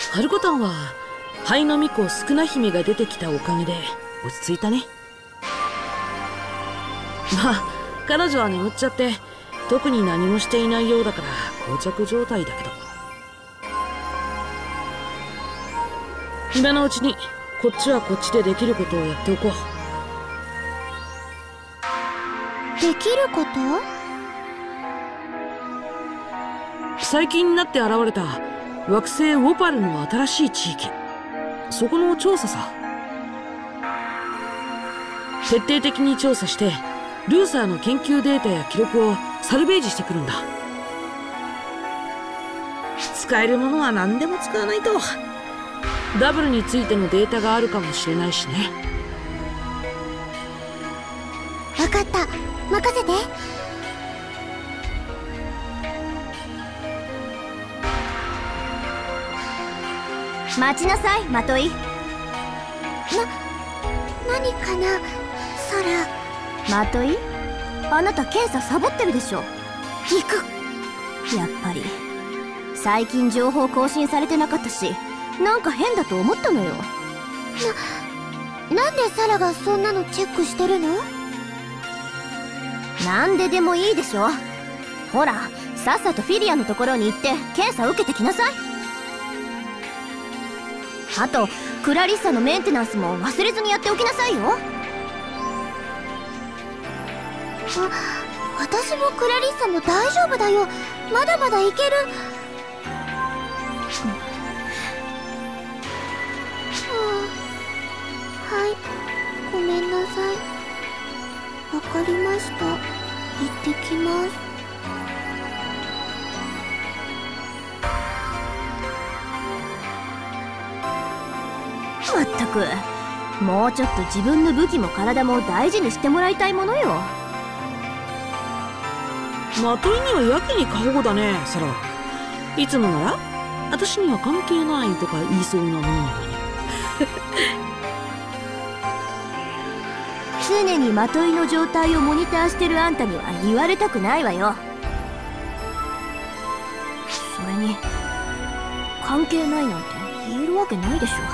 ハルコタンは灰の巫女スクナ姫が出てきたおかげで落ち着いたね。まあ彼女は眠っちゃって特に何もしていないようだから膠着状態だけど、今のうちにこっちはこっちでできることをやっておこう。 できること？ 最近になって現れた惑星ウォパルの新しい地域、そこの調査さ。徹底的に調査してルーサーの研究データや記録をサルベージしてくるんだ。使えるものは何でも使わないと。ダブルについてのデータがあるかもしれないしね。 分かった、任せて。待ちなさい、まとい。何かな、サラ。まとい、あなた検査サボってるでしょ。行く。やっぱり最近情報更新されてなかったし、なんか変だと思ったのよ。なんでサラがそんなのチェックしてるの？なんででもいいでしょ。ほら、さっさとフィリアのところに行って検査受けてきなさい。あとクラリッサのメンテナンスも忘れずにやっておきなさいよ。私もクラリッサも大丈夫だよ。まだまだいける。はい、ごめんなさい。わかりました。行ってきます。まったく、もうちょっと自分の武器も体も大事にしてもらいたいものよ。 まといにはやけに過保護だね、サラ。いつもなら私には関係ないとか言いそうなものなのに。 常にまといの状態をモニターしてるあんたには言われたくないわよ。それに関係ないなんて言えるわけないでしょ。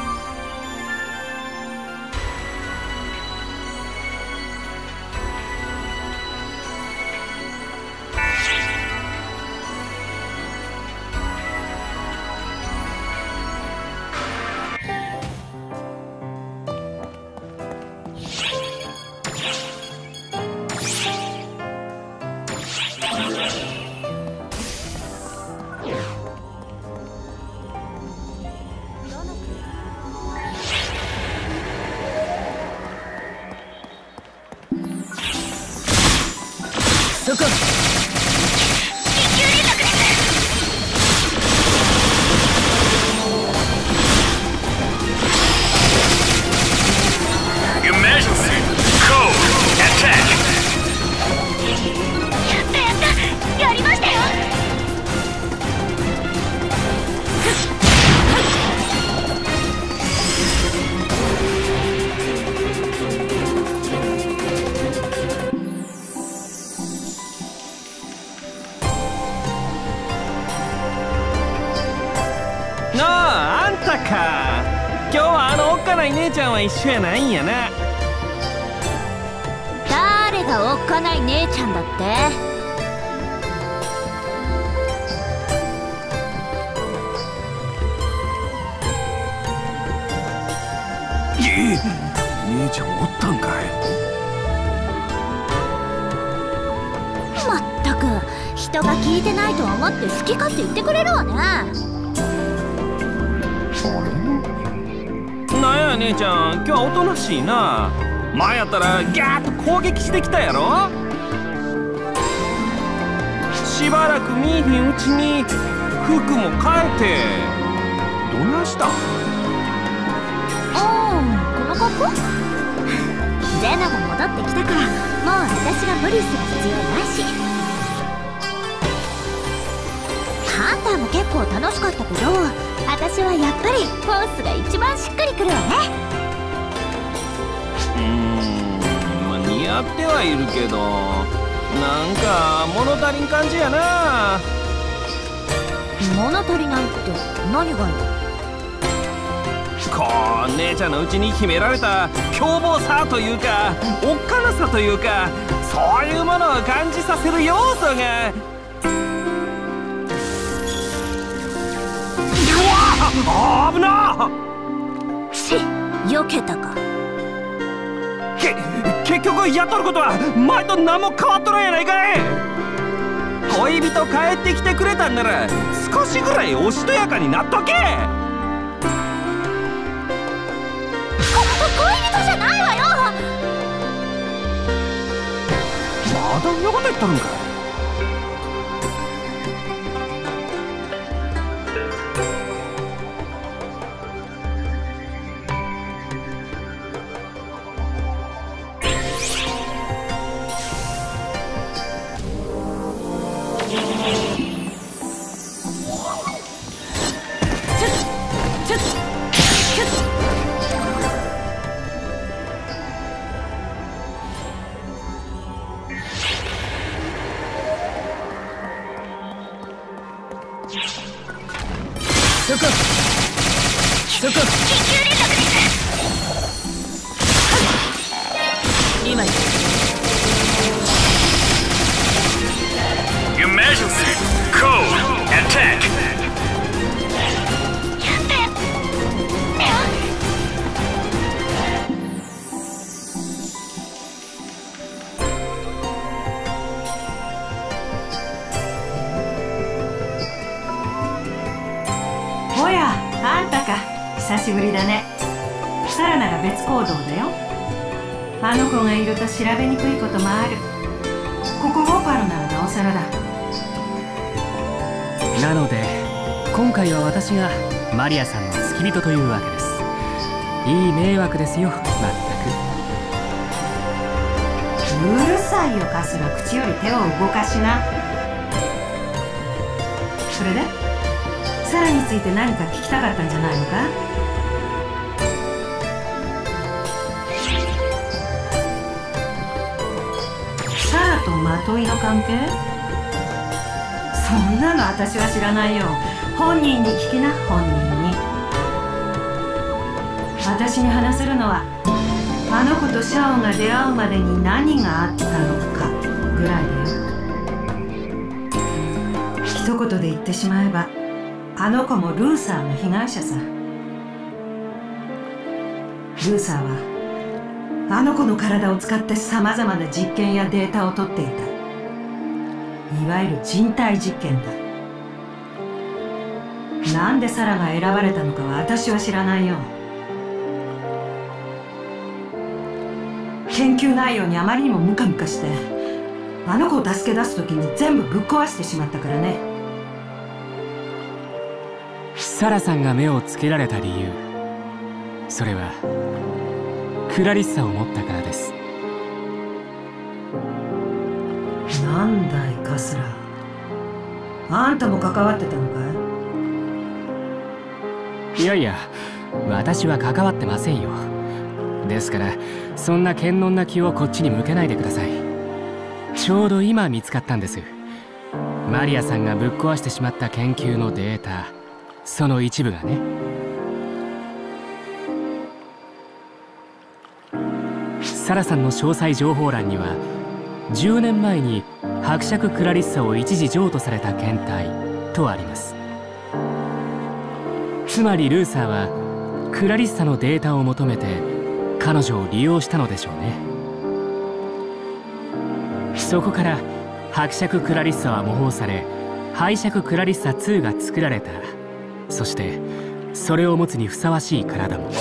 そこ。 今日はおっかない姉ちゃんは一緒やないんやな。 誰がおっかない姉ちゃんだって？ 姉ちゃんおったんかい。 まったく、人が聞いてないと思って好き勝手言ってくれるわね。 なんや姉ちゃん、今日はおとなしいな。前やったらギャーッと攻撃してきたやろ。しばらく見えへんうちに服も変えてどないしたん？ この格好？ゼナが戻ってきたから、もう私が無理する必要ないし。ハンターも結構楽しかったけど、私はやっぱりホースが一番しっくりくるわね。 まあ似合ってはいるけど、なんか物足りん感じやな。 物足りないって何がよ。 こう姉ちゃんのうちに秘められた凶暴さというかおっかなさというか、そういうものを感じさせる要素が。うわっ、危なっ。 し、避けたか。 結局やっとることは前と何も変わっとるんやないかい。恋人帰ってきてくれたんなら少しぐらいおしとやかになっとけ。 恋人じゃないわよ。 まだんなこと言っとるんか。 久しぶりだね。サラなら別行動だよ。あの子がいると調べにくいこともある。ここゴパルならなおさらだ。 なので今回は私がマリアさんの付き人というわけです。いい迷惑ですよ、まったく。 うるさいよカスラ、口より手を動かしな。それでサラについて何か聞きたかったんじゃないのか。サラとまといの関係？そんなの私は知らないよ。本人に聞きな、本人に。私に話せるのはあの子とシャオが出会うまでに何があったのかぐらいだよ。一言で言ってしまえばあの子もルーサーの被害者さ。ルーサーはあの子の体を使ってさまざまな実験やデータを取っていた。いわゆる人体実験だ。なんでサラが選ばれたのかは私は知らないよ。研究内容にあまりにもムカムカしてあの子を助け出す時に全部ぶっ壊してしまったからね。 サラさんが目をつけられた理由、それはクラリッサを持ったからです。 なんだいカスラ、あんたも関わってたのかい？ いやいや、私は関わってませんよ。ですからそんな堅能な気をこっちに向けないでください。ちょうど今見つかったんです。マリアさんがぶっ壊してしまった研究のデータ、その一部がね。サラさんの詳細情報欄には10年前に伯爵クラリッサを一時譲渡された検体とあります。つまりルーサーはクラリッサのデータを求めて彼女を利用したのでしょうね。そこから伯爵クラリッサは模倣され拝借クラリッサ2が作られた。そしてそれを持つにふさわしい体も。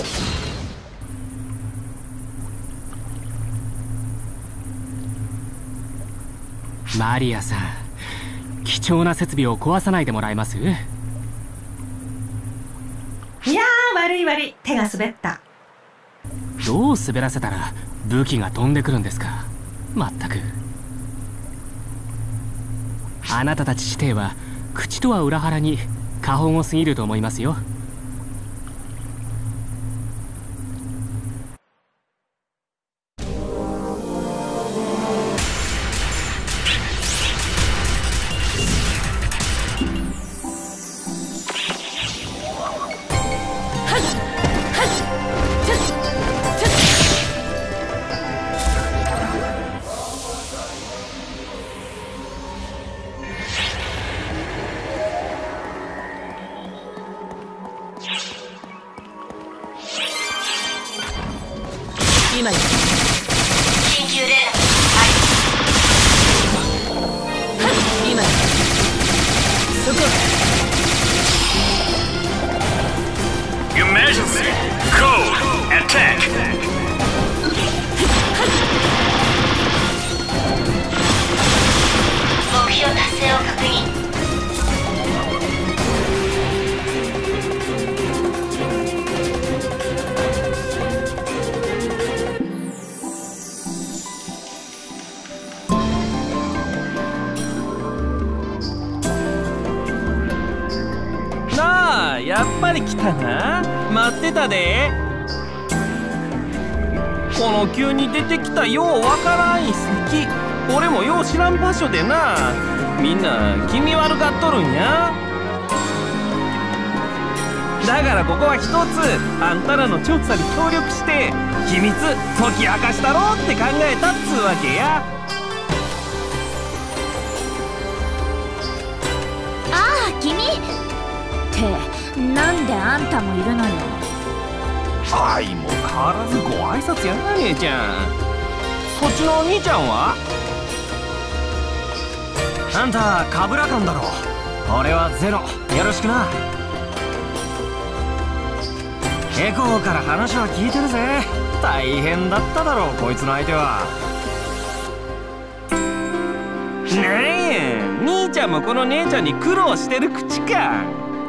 マリアさん、貴重な設備を壊さないでもらえます？ いやー、悪い悪い、手が滑った。 どう滑らせたら武器が飛んでくるんですか。まったく。あなたたち師弟は口とは裏腹に過保護すぎると思いますよ。 今よ。 緊急連絡今よ。そこ。 Emergency code attack. 目標達成を確認。 なあ、やっぱり来たな。待ってたで。この急に出てきたようわからん遺跡、俺もよう知らん場所でな。みんな気味悪がっとるんや。だからここは一つあんたらの調査に協力して秘密解き明かしたろうって考えたっつうわけや。 ああ、君ってなんであんたもいるのよ。 相も変わらずご挨拶やな、姉ちゃん。そっちのお兄ちゃんは？ あんたカブラカンだろ。俺はゼロ。よろしくな。エコーから話は聞いてるぜ。大変だっただろう、こいつの相手は。 なんや、兄ちゃんもこの姉ちゃんに苦労してる口か。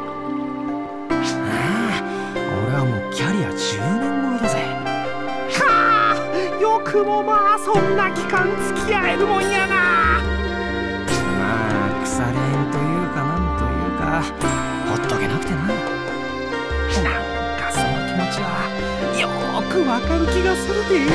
俺はもうキャリア10年超えだぜ。 かあ、よくもまあそんな期間付き合えるもんやな。 まあ腐れ縁というかなんというか、ほっとけなくてな。 なんかその気持ちはよーくわかる気がするで。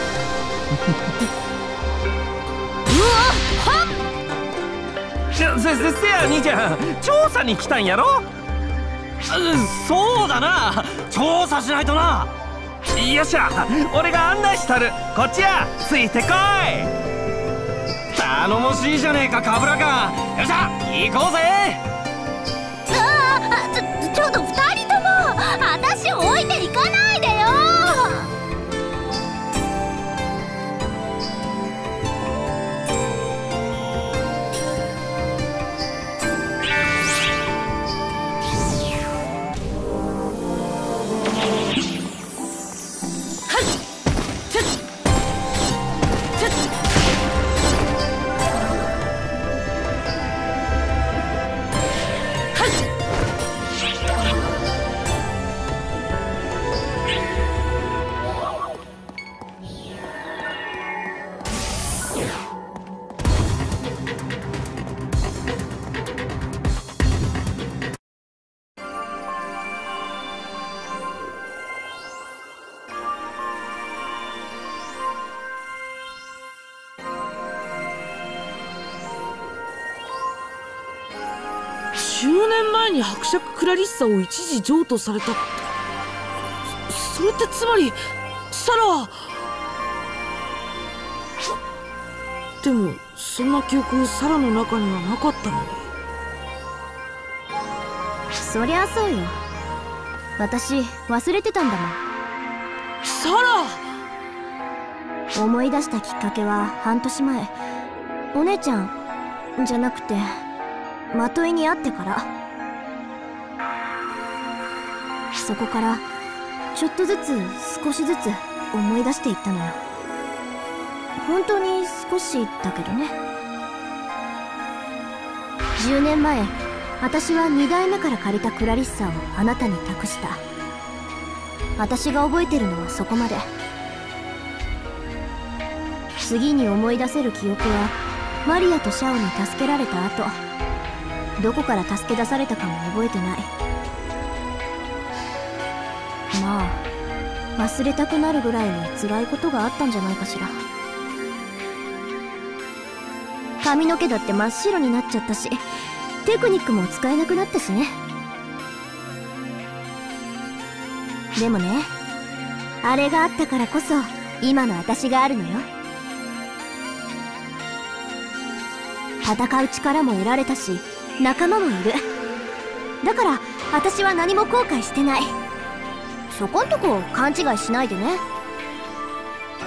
せや兄ちゃん、調査に来たんやろ。 そうだな、調査しないとな。 よっしゃ、俺が案内したる。こっちや、ついてこい。 頼もしいじゃねえか、カブラカン。よっしゃ、行こうぜ。 ちょっと2人とも私置いていかないでよ。 10年前に伯爵クラリッサを一時譲渡されたって、それってつまりサラは。でもそんな記憶サラの中にはなかったのに。 そりゃそうよ。私忘れてたんだもん。 サラ！ 思い出したきっかけは半年前、お姉ちゃんじゃなくてまといに会ってから。そこからちょっとずつ少しずつ思い出していったのよ。本当に少しだけどね。10年前、私は2代目から借りたクラリッサをあなたに託した。私が覚えてるのはそこまで。次に思い出せる記憶はマリアとシャオに助けられた後、どこから助け出されたかも覚えてない。まあ忘れたくなるぐらいに辛いことがあったんじゃないかしら。髪の毛だって真っ白になっちゃったし、テクニックも使えなくなったしね。でもね、あれがあったからこそ今の私があるのよ。戦う力も得られたし、仲間もいる。だから私は何も後悔してない。そこんとこ勘違いしないでね。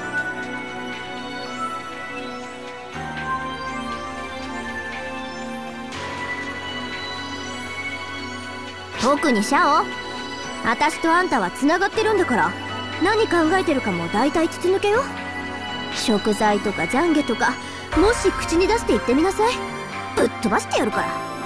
特にシャオ、私とあんたはつながってるんだから、何考えてるかも大体筒抜けよ。食材とか懺悔とか、もし口に出して言ってみなさい。ぶっ飛ばしてやるから。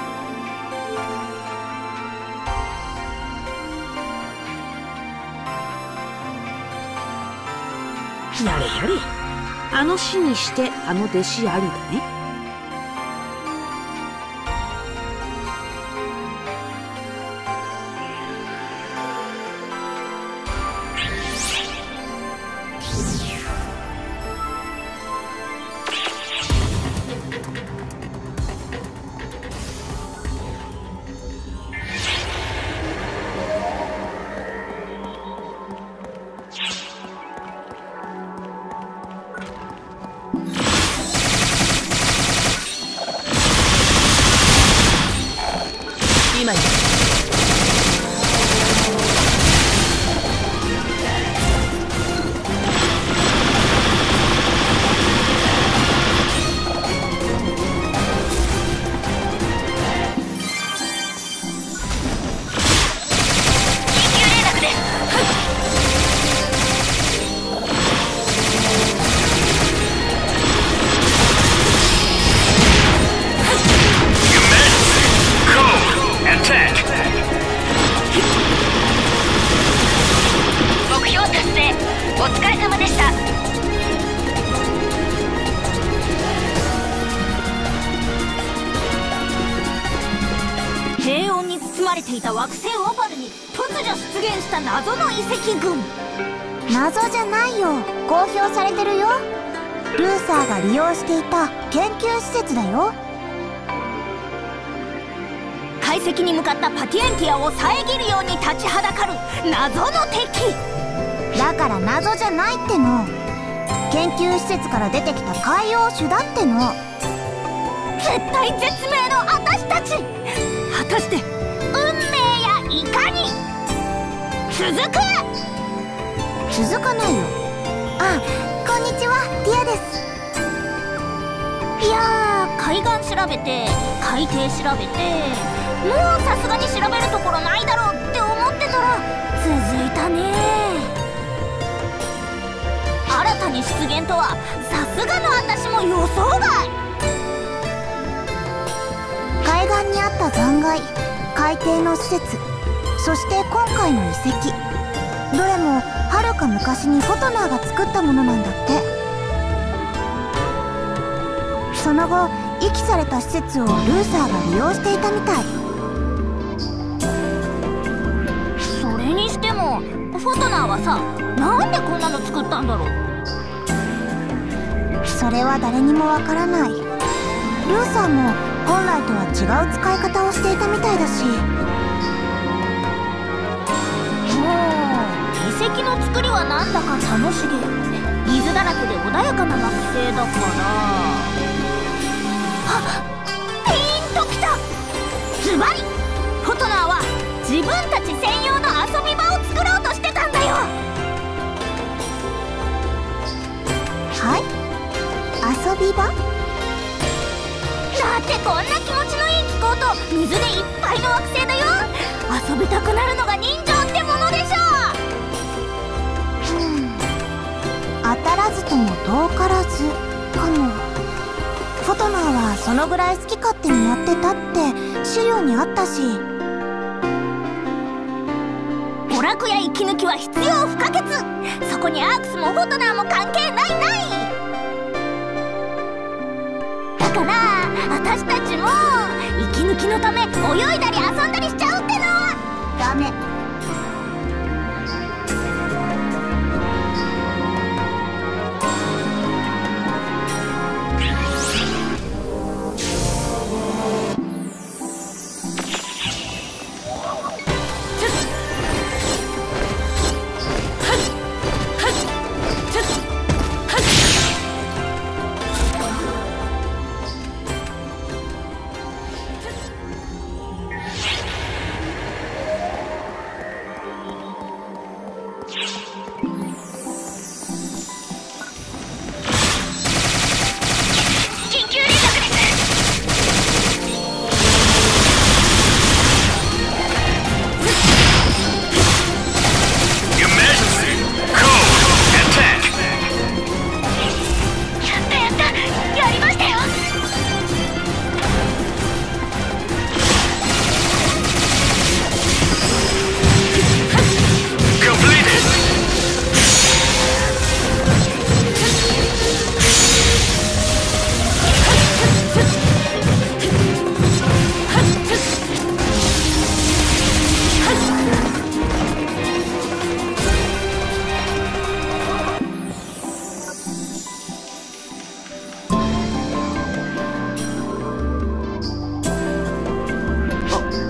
やれやれ、あの師にしてあの弟子ありだね。今よ。 平穏に包まれていた惑星オパルに突如出現した謎の遺跡群。 謎じゃないよ、公表されてるよ。ルーサーが利用していた研究施設だよ。 解析に向かったパティエンティアを遮るように立ちはだかる謎の敵だから、謎じゃないっての。研究施設から出てきた海洋種だっての。 絶対絶命の私たち、果たして運命やいかに。続かないよ。 あ、こんにちは、ティアです。 いやー、海岸調べて海底調べて、もうさすがに調べるところないだろうって思ってたら続いたね。新たに出現とはさすがの私も予想外。 海岸にあった残骸、海底の施設、そして今回の遺跡、どれもはるか昔にフォトナーが作ったものなんだって。その後遺棄された施設をルーサーが利用していたみたい。 それにしてもフォトナーはさ、なんでこんなの作ったんだろう。 それは誰にもわからない。ルーサーも本来とは違う使い方をしていたみたいだし。 遺跡の作りはなんだか楽しげ。水だらけで穏やかな惑星だから。あっ、ピンときた。ズバリフォトナーは自分たち専用の遊び場を作ろうとしてたんだよ。 はい、遊び場だってこんな気持ちのいい気候と水でいっぱいの惑星だよ。遊びたくなるのが人情ってものでしょ。 当たらずとも遠からずかも。フォトナーはそのぐらい好き勝手にやってたって資料にあったし。 娯楽や息抜きは必要不可欠。そこにアークスもフォトナーも関係ない。だから私たちも息抜きのため泳いだり遊んだりしちゃうってのはダメ。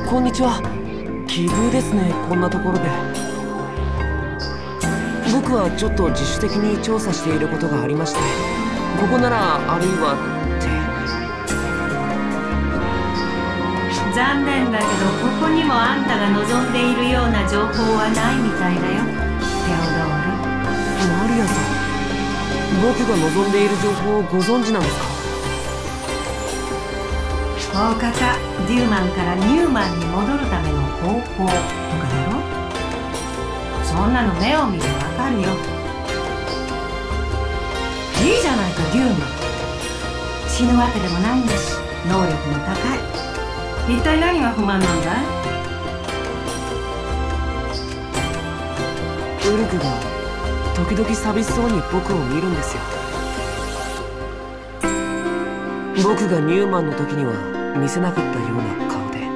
こんにちは。奇遇ですね、こんなところで。僕はちょっと自主的に調査していることがありまして、ここならあるいはって。 残念だけどここにもあんたが望んでいるような情報はないみたいだよ、テオドール。 マリアさん、僕が望んでいる情報をご存知なんですか？ 大方デューマンからニューマンに戻るための方法とかだろ。そんなの目を見てわかるよ。いいじゃないかデューマン。死ぬわけでもないんだし、能力も高い。一体何が不満なんだい？ ウルクが時々寂しそうに僕を見るんですよ。僕がニューマンの時には見せなかったような顔で。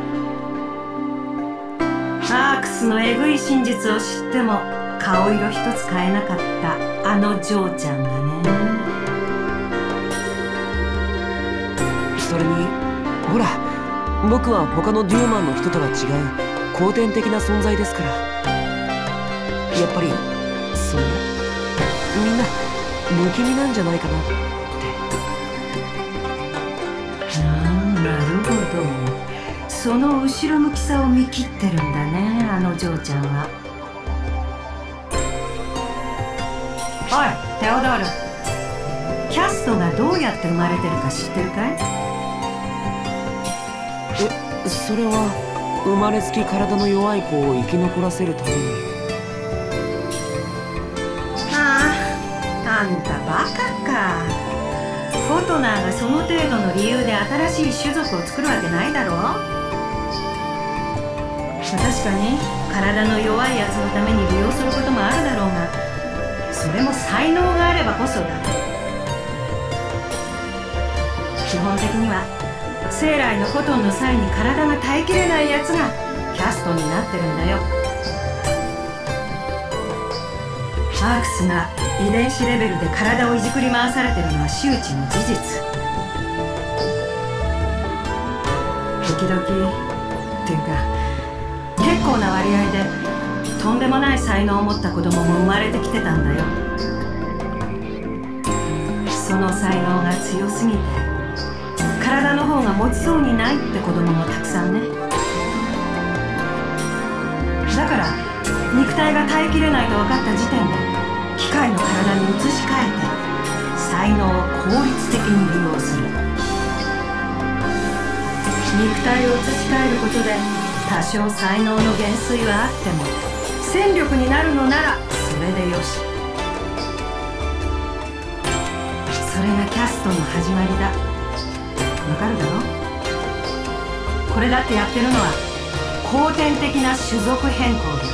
アークスのエグい真実を知っても顔色一つ変えなかったあのジョーちゃんがね。 それにほら、僕は他のデューマンの人とは違う後天的な存在ですから。やっぱりみんな不気味なんじゃないかなって。 なるほど。その後ろ向きさを見切ってるんだね、あのジョーちゃんは。おいテオドール、キャストがどうやって生まれてるか知ってるかい？ それは生まれつき体の弱い子を生き残らせるために。 あんたバカか。フォトナーがその程度の理由で新しい種族を作るわけないだろ。確かに体の弱いやつのために利用することもあるだろうが、それも才能があればこそだ。基本的には生来のフォトンの際に体が耐えきれないやつがキャストになってるんだよ。アークスが遺伝子レベルで体をいじくり回されてるのは周知の事実。時々っていうか結構な割合でとんでもない才能を持った子供も生まれてきてたんだよ。その才能が強すぎて体の方が持ちそうにないって子供もたくさんね。だから肉体が耐えきれないと分かった時点で機械の体に移し替えて才能を効率的に利用する。肉体を移し替えることで多少才能の減衰はあっても戦力になるのならそれでよし。それがキャストの始まりだ。わかるだろ？これだってやってるのは後天的な種族変更だ。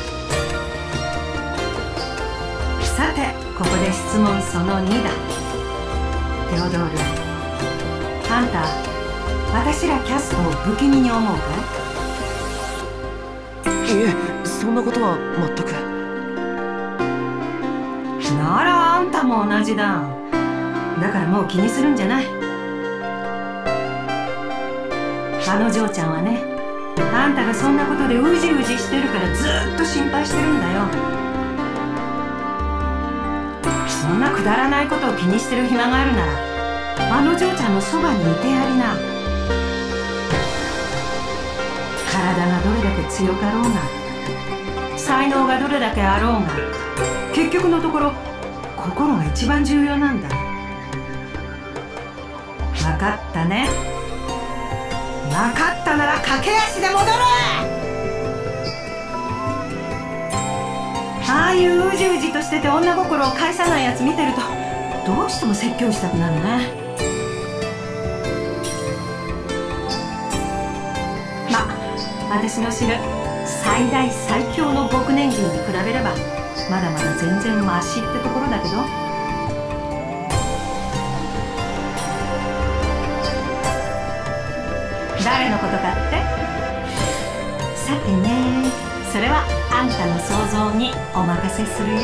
さてここで質問その2だ。テオドール、あんた私らキャストを不気味に思うかい？ いえ、そんなことは全く。 ならあんたも同じだ。だからもう気にするんじゃない。あのジョーちゃんはね、あんたがそんなことでうじうじしてるからずっと心配してるんだよ。そんなくだらないことを気にしてる暇があるならあのジョーちゃんのそばにいてやりな。体がどれだけ強かろうが才能がどれだけあろうが結局のところ心が一番重要なんだ。分かったね。分かったなら駆け足で戻れ。ああいううじうじとしてて女心を返さないやつ見てるとどうしても説教したくなるね。ま、私の知る最大最強の牧年人に比べればまだまだ全然マシってところだけど。誰のことかって？さてね、それはあんたの想像にお任せするよ。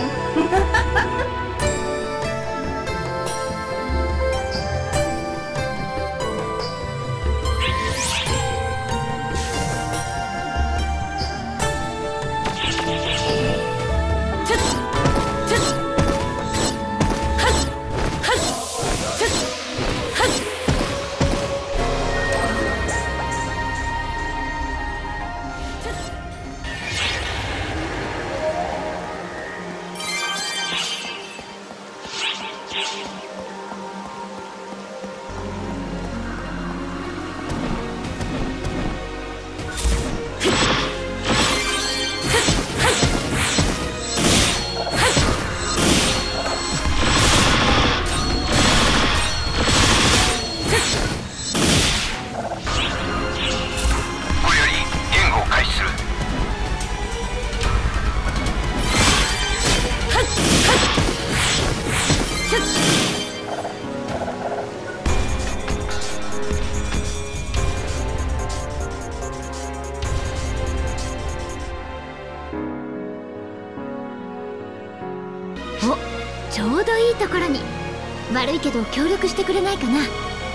ちょうどいいところに。悪いけど協力してくれないかな。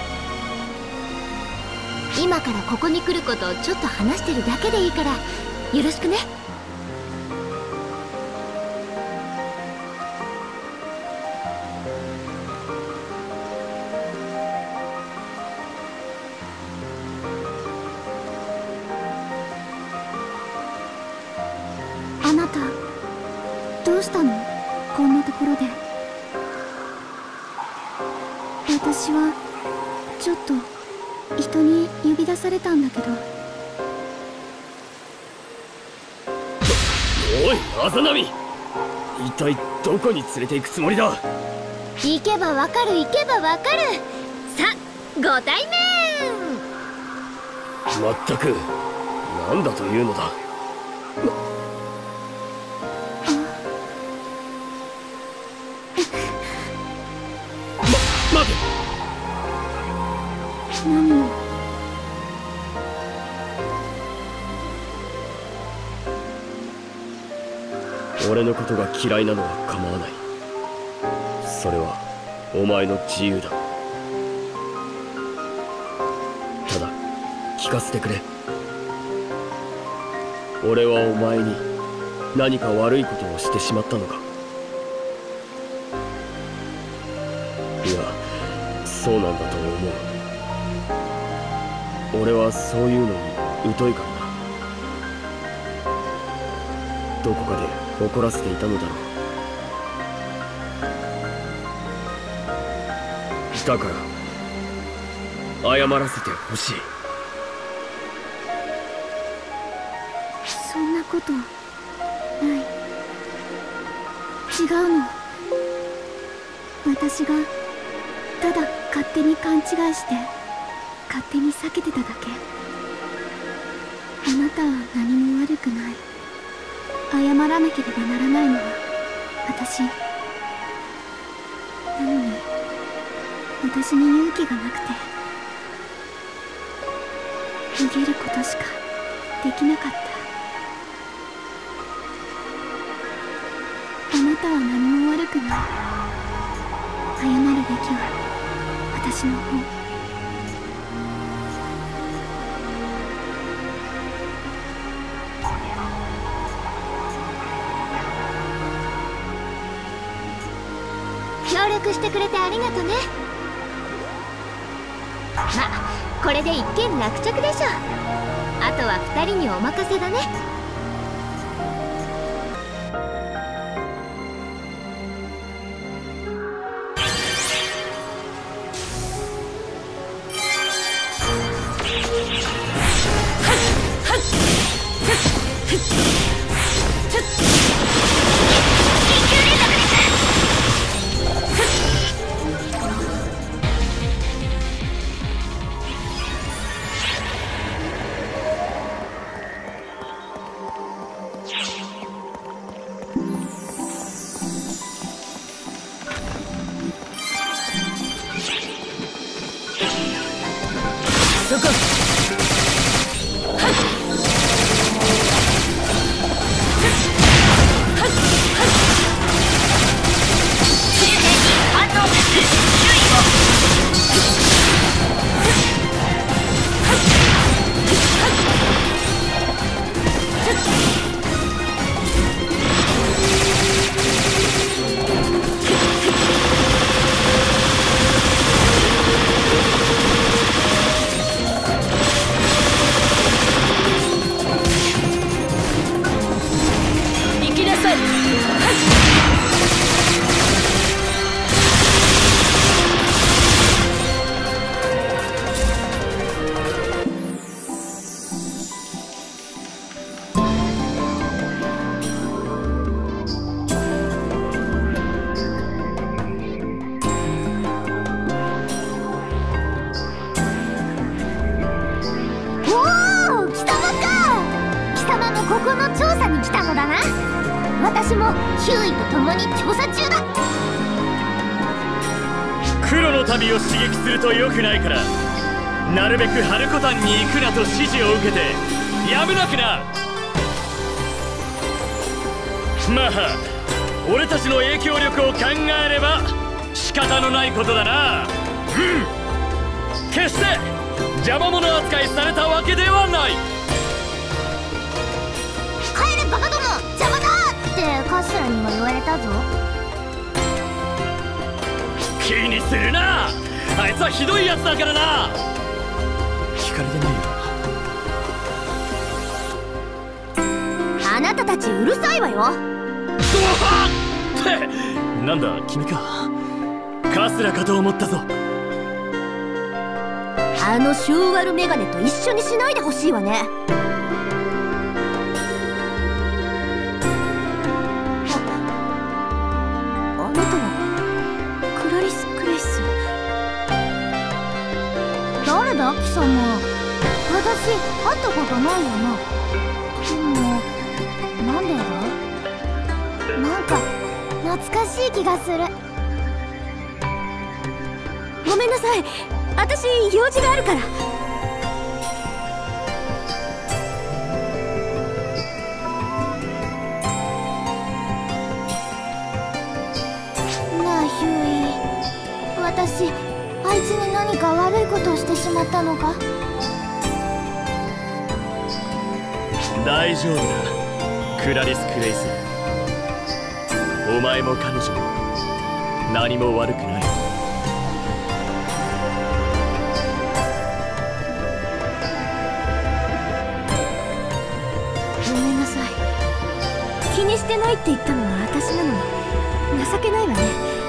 今からここに来ることをちょっと話してるだけでいいからよろしくね。 あなたどうしたの？こんなところで。私はちょっと人に呼び出されたんだけど。 おいアザナミ、一体どこに連れて行くつもりだ？ 行けばわかる、行けばわかる。さあご対面。 まったくなんだというのだ。待て。 何を？ 俺のことが嫌いなのは構わない。それはお前の自由だ。ただ聞かせてくれ。俺はお前に何か悪いことをしてしまったのか？いや、そうなんだと思う。俺はそういうのに疎いからな。どこかで怒らせていたのだろう。だから謝らせてほしい。 そんなことない。違うの。私がただ勝手に勘違いして勝手に避けてただけ。あなたは何も悪くない。謝らなければならないのは私なのに、私に勇気がなくて逃げることしかできなかった。あなたは何も悪くない。謝るべきは私の方。 協力してくれてありがとね。ま、これで一件落着でしょ。あとは2人にお任せだね。 ここの調査に来たのだな。私もヒューイと共に調査中だ。 黒の旅を刺激すると良くないから、なるべくハルコタンに行くなと指示を受けてやむなくな。まあ俺たちの影響力を考えれば仕方のないことだな。決して邪魔者扱いされたわけではない。 帰れバカども、邪魔だって頭にも言われたぞ。 気にするな、あいつはひどいやつだからな。聞かれてないよ。 あなたたちうるさいわよ。 ってなんだ君か。カスラかと思ったぞ。 あのシューワルメガネと一緒にしないでほしいわね。あなたはクラリス・クレイス。誰だ貴様。私会ったことないよな。でもなんでだ。なんか懐かしい気がする。ごめんなさい、私用事があるから。なあヒューイ、私あいつに何か悪いことをしてしまったのか。 大丈夫だクラリス・クレイス。お前も彼女も何も悪くない。 ごめんなさい、気にしてないって言ったのは私なのに情けないわね。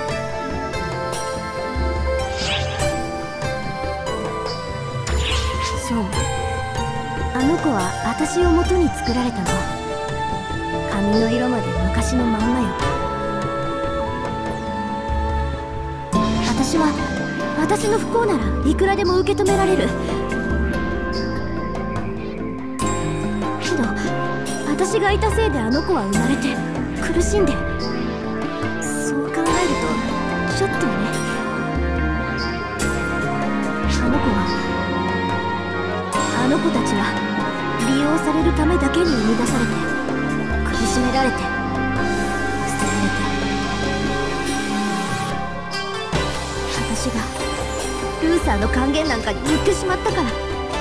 そう、あの子は私を元に作られたの。髪の色まで昔のまんまよ。私は私の不幸ならいくらでも受け止められる。けど私がいたせいであの子は生まれて苦しんで、そう考えるとちょっとね。あの子たちは利用されるためだけに生み出されて、苦しめられて、捨てられて。私がルーサーの還元なんかに売ってしまったから。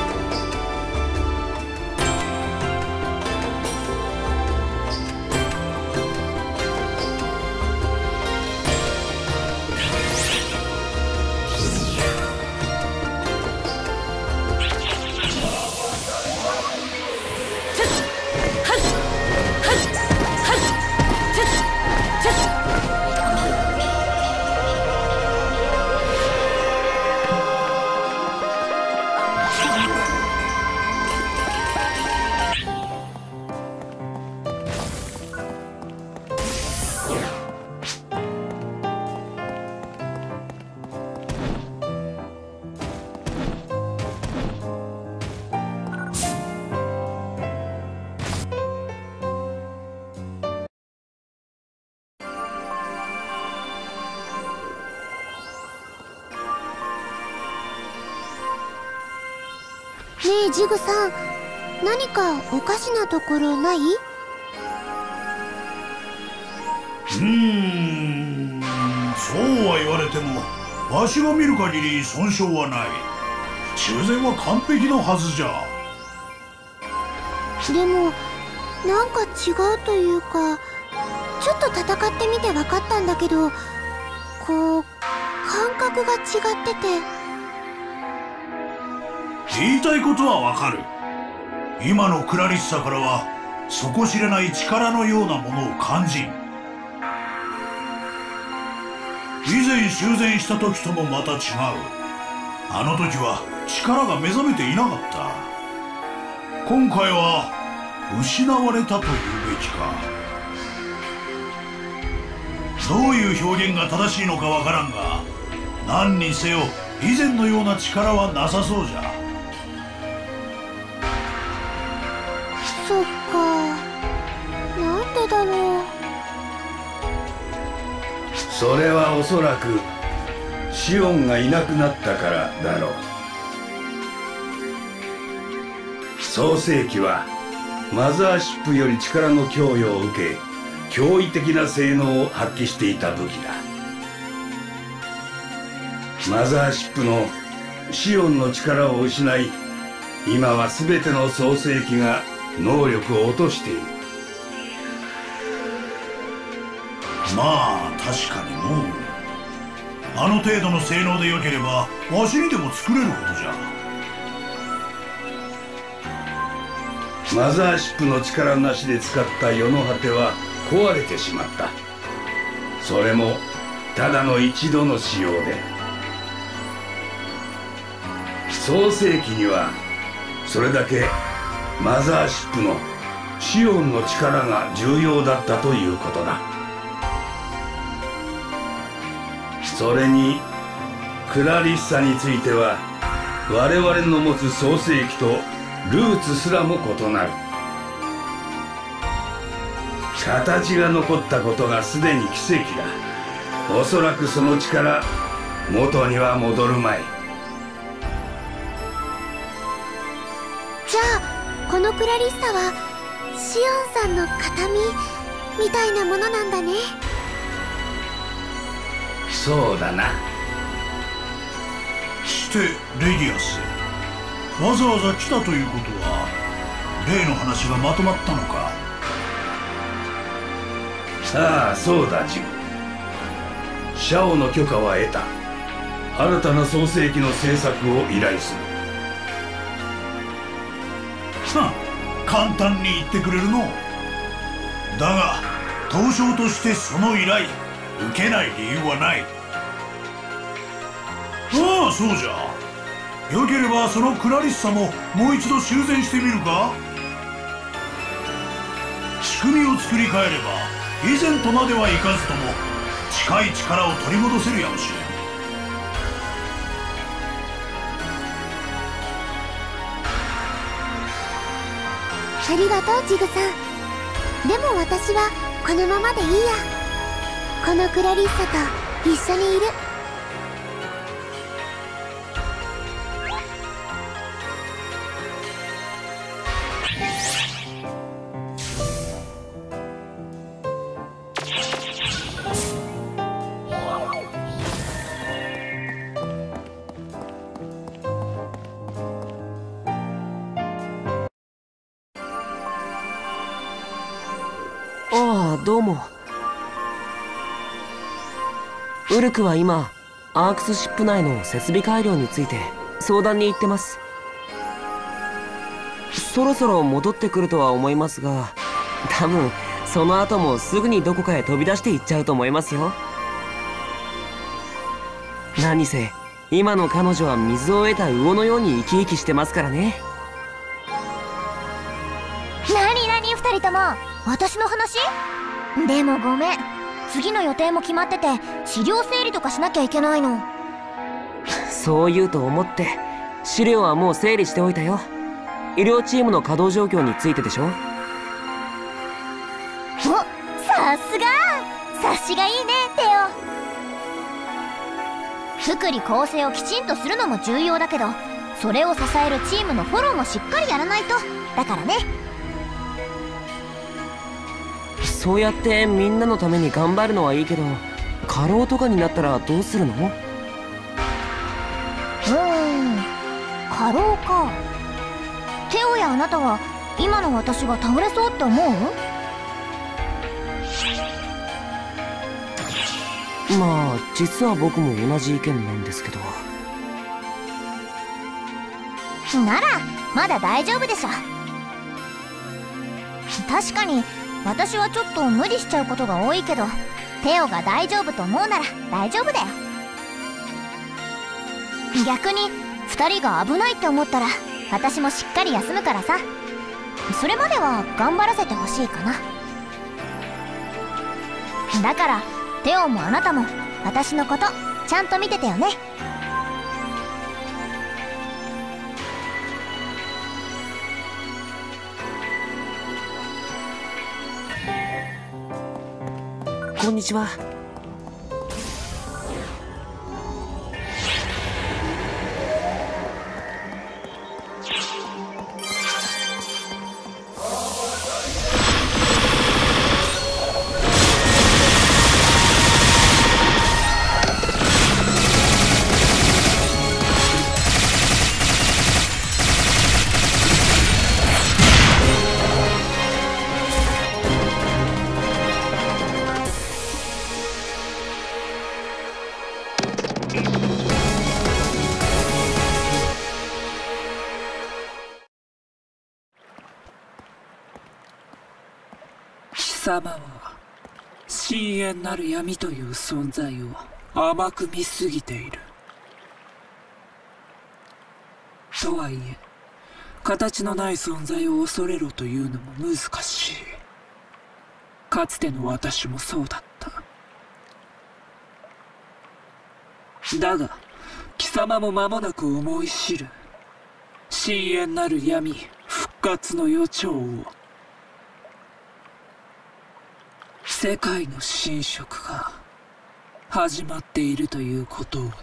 ねえジグさん、何かおかしなところない？ そうは言われてもわしが見る限り損傷はない。修繕は完璧のはずじゃ。 でもなんか違うというか、ちょっと戦ってみて分かったんだけど、こう感覚が違ってて。 言いたいことはわかる。今のクラリッサからは底知れない力のようなものを感じん。以前修繕した時ともまた違う。あの時は力が目覚めていなかった。今回は失われたと言うべきか。どういう表現が正しいのかわからんが、何にせよ以前のような力はなさそうじゃ。 そっか。 でだろう。 それはおそらくシオンがいなくなったからだろう。創世記はマザーシップより力の供与を受け、驚異的な性能を発揮していた武器だ。マザーシップのシオンの力を失い、今は全ての創世記が能力を落としている。 まあ確かにのう。あの程度の性能で良ければわしにでも作れることじゃ。 マザーシップの力なしで使った世の果ては壊れてしまった。それもただの一度の使用で。創世記にはそれだけマザーシップのシオンの力が重要だったということだ。それにクラリッサについては我々の持つ創世記とルーツすらも異なる。形が残ったことがすでに奇跡だ。おそらくその力元には戻るまい。 じゃあこのクラリッサはシオンさんの形見みたいなものなんだね。 そうだな。 してレディアス、わざわざ来たということは例の話がまとまったのか。 ああ、そうだジム。シャオの許可は得た。新たな創世記の制作を依頼する。 簡単に言ってくれるの。だが東証としてその依頼受けない理由はない。ああ、そうじゃ。よければそのクラリッサももう一度修繕してみるか。仕組みを作り変えれば以前とまではいかずとも近い力を取り戻せるやもしれん。 ありがとうジグさん。でも私はこのままでいいや。このクラリッサと一緒にいる。 ああ、どうも。ウルクは今アークスシップ内の設備改良について相談に行ってます。そろそろ戻ってくるとは思いますが、多分その後もすぐにどこかへ飛び出していっちゃうと思いますよ。何せ今の彼女は水を得た魚のように生き生きしてますからね。 なになに二人とも私の話？でもごめん、次の予定も決まってて資料整理とかしなきゃいけないの。 そう言うと思って資料はもう整理しておいたよ。医療チームの稼働状況についてでしょ。 お、さすが察しがいいねテオ。福利厚生をきちんとするのも重要だけど、それを支えるチームのフォローもしっかりやらないと。だからね。 そうやってみんなのために頑張るのはいいけど、過労とかになったらどうするの？ 過労か。テオやあなたは今の私が倒れそうって思う？ まあ実は僕も同じ意見なんですけど。 ならまだ大丈夫でしょ。確かに私はちょっと無理しちゃうことが多いけど、テオが大丈夫と思うなら大丈夫だよ。逆に2人が危ないって思ったら私もしっかり休むからさ。それまでは頑張らせてほしいかな。だからテオもあなたも私のことちゃんと見ててよね。 こんにちは。 貴様は深淵なる闇という存在を甘く見すぎている。とはいえ形のない存在を恐れろというのも難しい。かつての私もそうだった。だが貴様も間もなく思い知る深淵なる闇復活の予兆を。世界の侵食が始まっているということをな。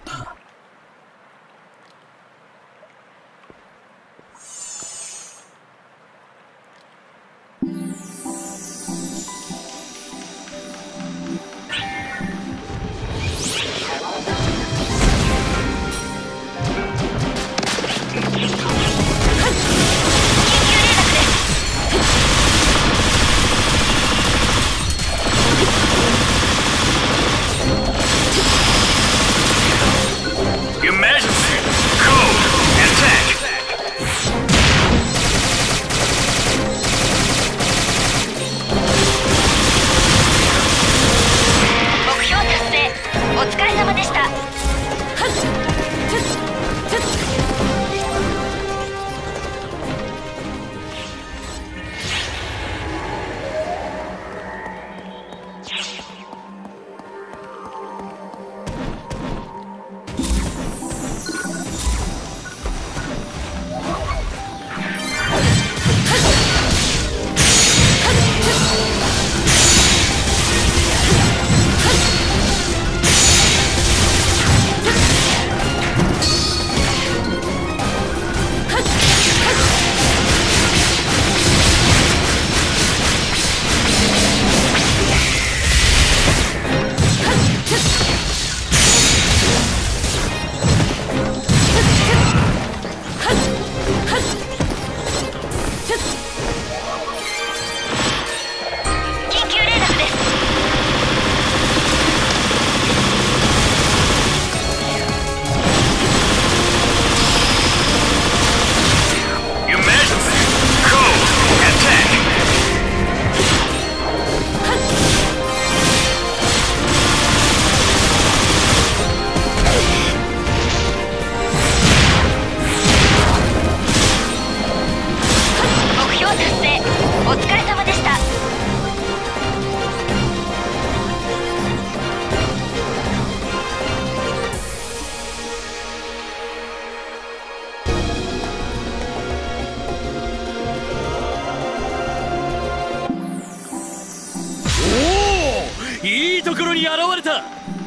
いいところに現れた。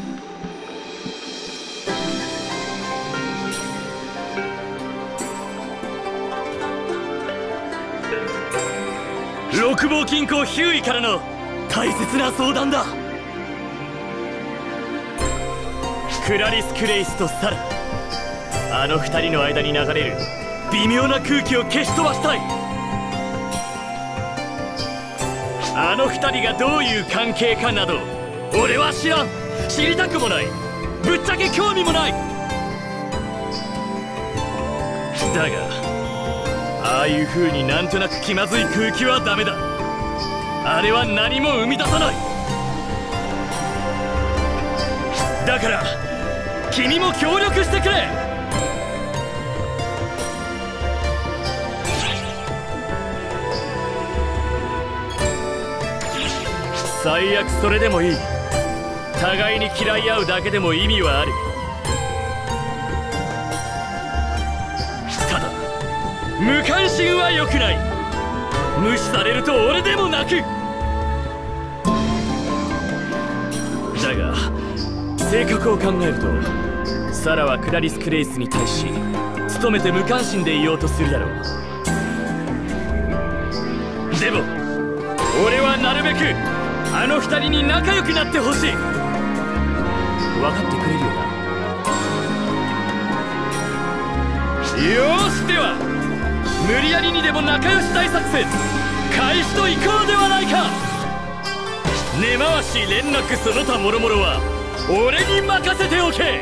六芒金庫ヒューイからの大切な相談だ。クラリス・クレイスとサラ、あの二人の間に流れる微妙な空気を消し飛ばしたい。あの二人がどういう関係かなど俺は知らん。知りたくもない。ぶっちゃけ興味もない。だがああいう風になんとなく気まずい空気はダメだ。あれは何も生み出さない。だから君も協力してくれ。最悪それでもいい。互いに嫌い合うだけでも意味はある。ただ無関心は良くない。無視されると俺でも泣く。 だが性格を考えるとサラはクラリス・クレイスに対し努めて無関心でいようとするだろう。でも俺はなるべくあの二人に仲良くなってほしい。分かってくれるよな。よーし、では無理やりにでも仲良し大作戦開始と行こうではないか。根回し連絡その他諸々は俺に任せておけ。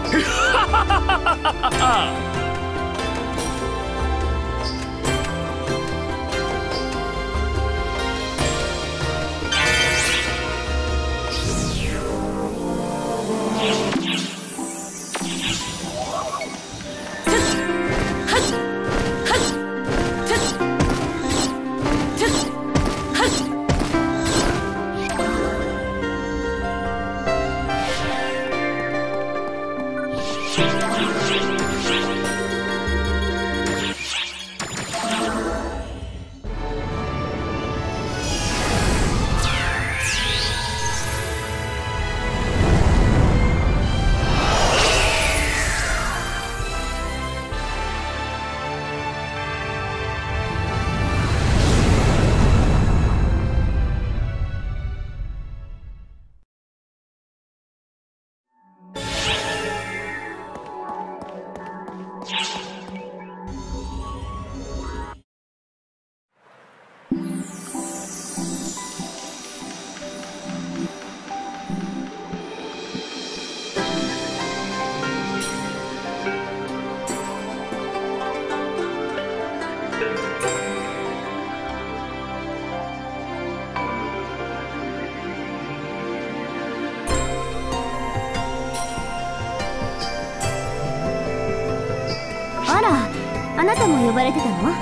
あなたも呼ばれてたの？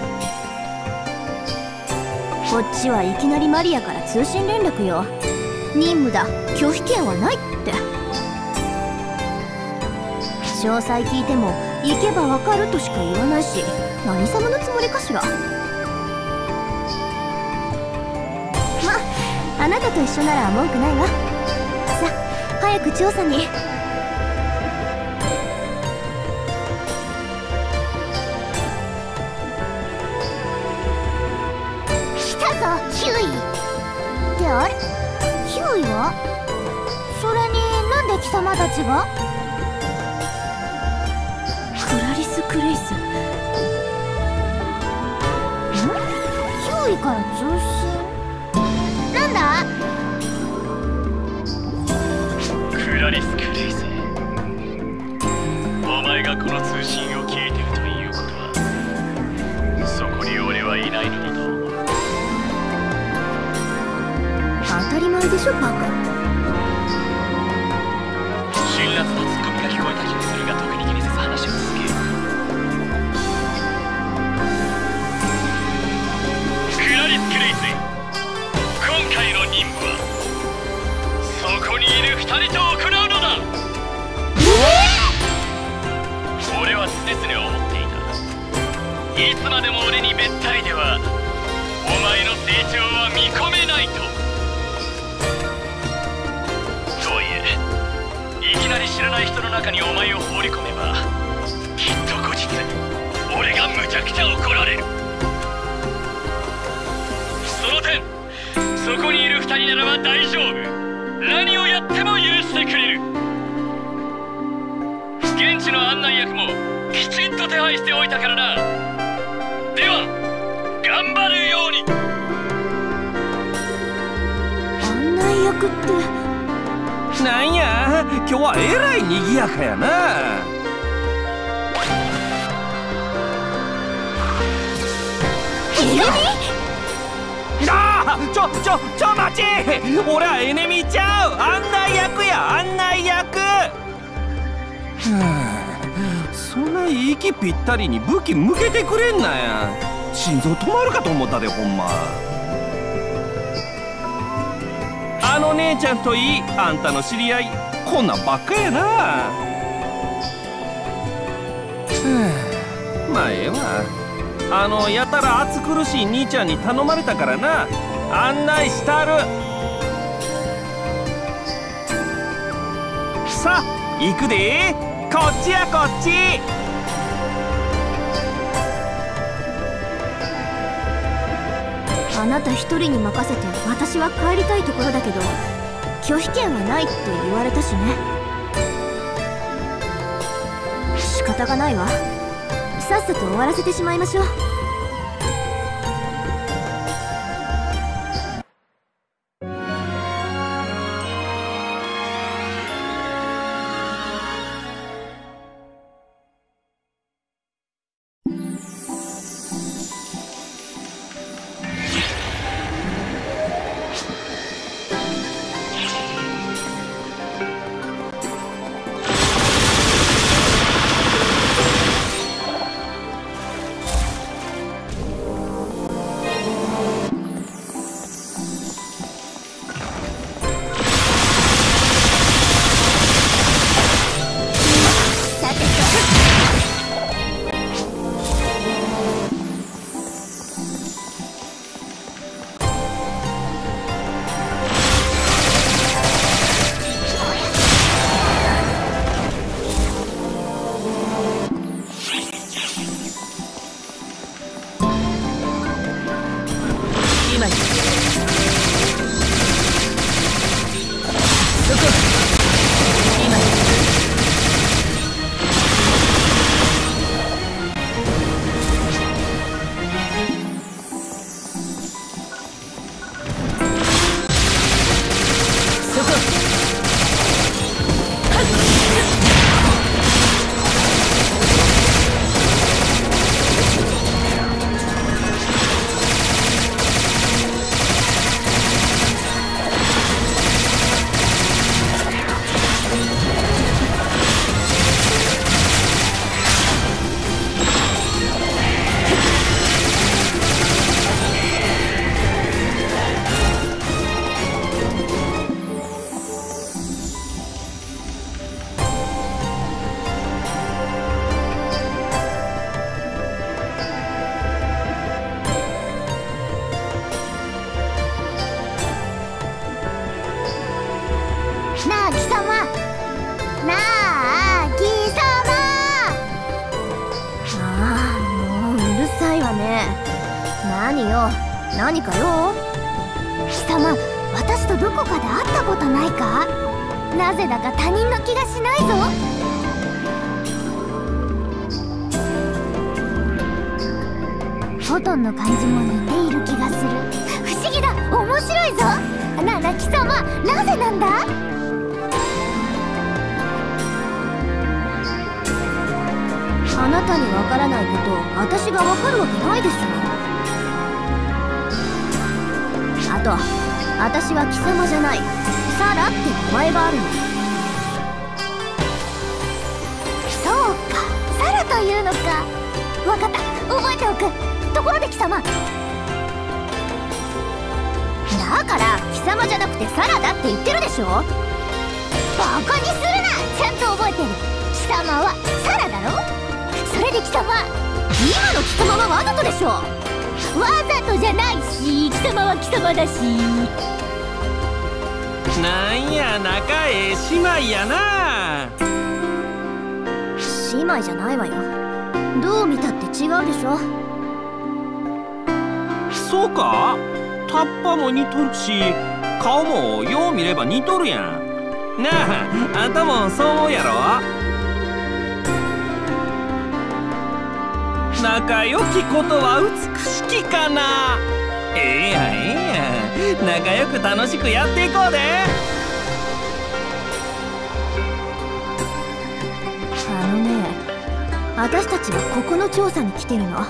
こっちはいきなりマリアから通信連絡よ。任務だ、拒否権はないって。詳細聞いても行けばわかるとしか言わないし、何様のつもりかしら。ま、あなたと一緒なら文句ないわ。さあ早く調査に。 ヒューイってあれ？ヒューイは？それになんで貴様たちが？ クラリス・クレイス。 ヒューイから通信？なんだ？ クラリス・クレイス、お前がこの通信を聞いてるということはそこに俺はいないのだと。 当たり前でしょ、バカ。 辛辣なツッコミが聞こえた気がするが、特に気にせず話を続けよう。クラリス・クレイス、今回の任務はそこにいる2人と行うのだ。俺は常々思っていた。いつまでも俺にべったりではお前の成長は見込めないと。いきなり知らない人の中にお前を放り込めばきっと後日俺がむちゃくちゃ怒られる。その点そこにいる2人ならば大丈夫。何をやっても許してくれる。現地の案内役もきちんと手配しておいたからな。では頑張るように。 案内役って？ なんや、今日はえらいにぎやかやな。ちょ待ち。俺はエネミーちゃう。案内役や、案内役。そんな息ぴったりに武器向けてくれんなや。心臓止まるかと思ったで、ほんま。あの姉ちゃんといい、あんたの知り合いこんなんばっかやな。まあええわ。やたら暑苦しい兄ちゃんに頼まれたからな、案内したる。 さあ行くで。こっちやこっち。 あなた一人に任せて私は帰りたいところだけど拒否権はないって言われたしね。仕方がないわ。さっさと終わらせてしまいましょう。何かよ。 貴様、私とどこかで会ったことないか？なぜだか他人の気がしないぞ。フォトンの感じも似ている気がする。不思議だ、面白いぞ。なあ貴様、なぜなんだ？ あなたにわからないことを私がわかるわけないでしょ。あと私は貴様じゃない、サラって名前があるの。 そうか、サラというのか。わかった、覚えておく。ところで貴様、だから貴様じゃなくてサラだって言ってるでしょ。バカにするな、ちゃんと覚えてる。貴様はサラだろ。それで貴様、今の貴様はわざとでしょ。わざとじゃないし、貴様は貴様だし。 なんや、仲ええ姉妹やな。 姉妹じゃないわよ。どう見たって違うでしょ。 そうか？タッパも似とるし、顔もよう見れば似とるやん。なあ、あんたもそう思うやろ？仲良きことは美しきかな。ええやんええやん、仲良く楽しくやっていこうで。 私たちはここの調査に来てるの。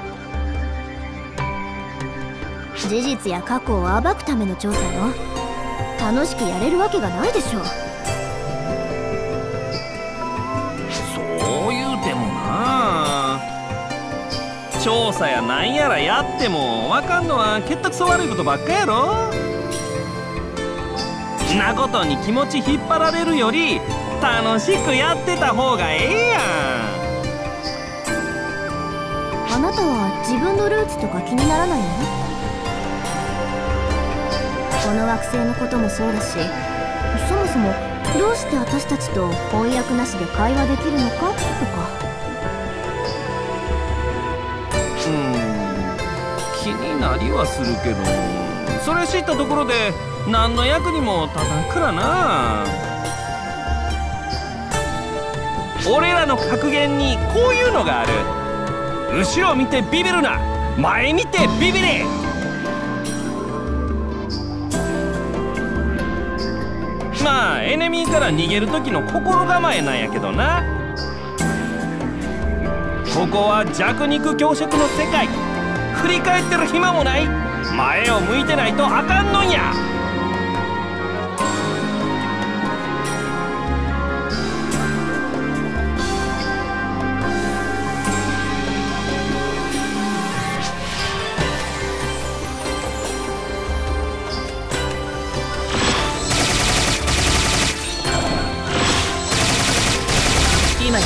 事実や過去を暴くための調査よ。楽しくやれるわけがないでしょ。 そう言うてもな。調査やなんやらやってもわかんのは結託そ悪いことばっかやろ。なことに気持ち引っ張られるより楽しくやってた方がええやん。 あなたは自分のルーツとか気にならないの？この惑星のこともそうだし、そもそもどうして私たちと翻訳なしで会話できるのかとか。 気になりはするけど、それ知ったところで何の役にも立たんからな。俺らの格言にこういうのがある。後ろ見てビビるな、前見てビビれ。まあエネミーから逃げる時の心構えなんやけどな。ここは弱肉強食の世界。振り返ってる暇もない。前を向いてないとあかんのんや。 今や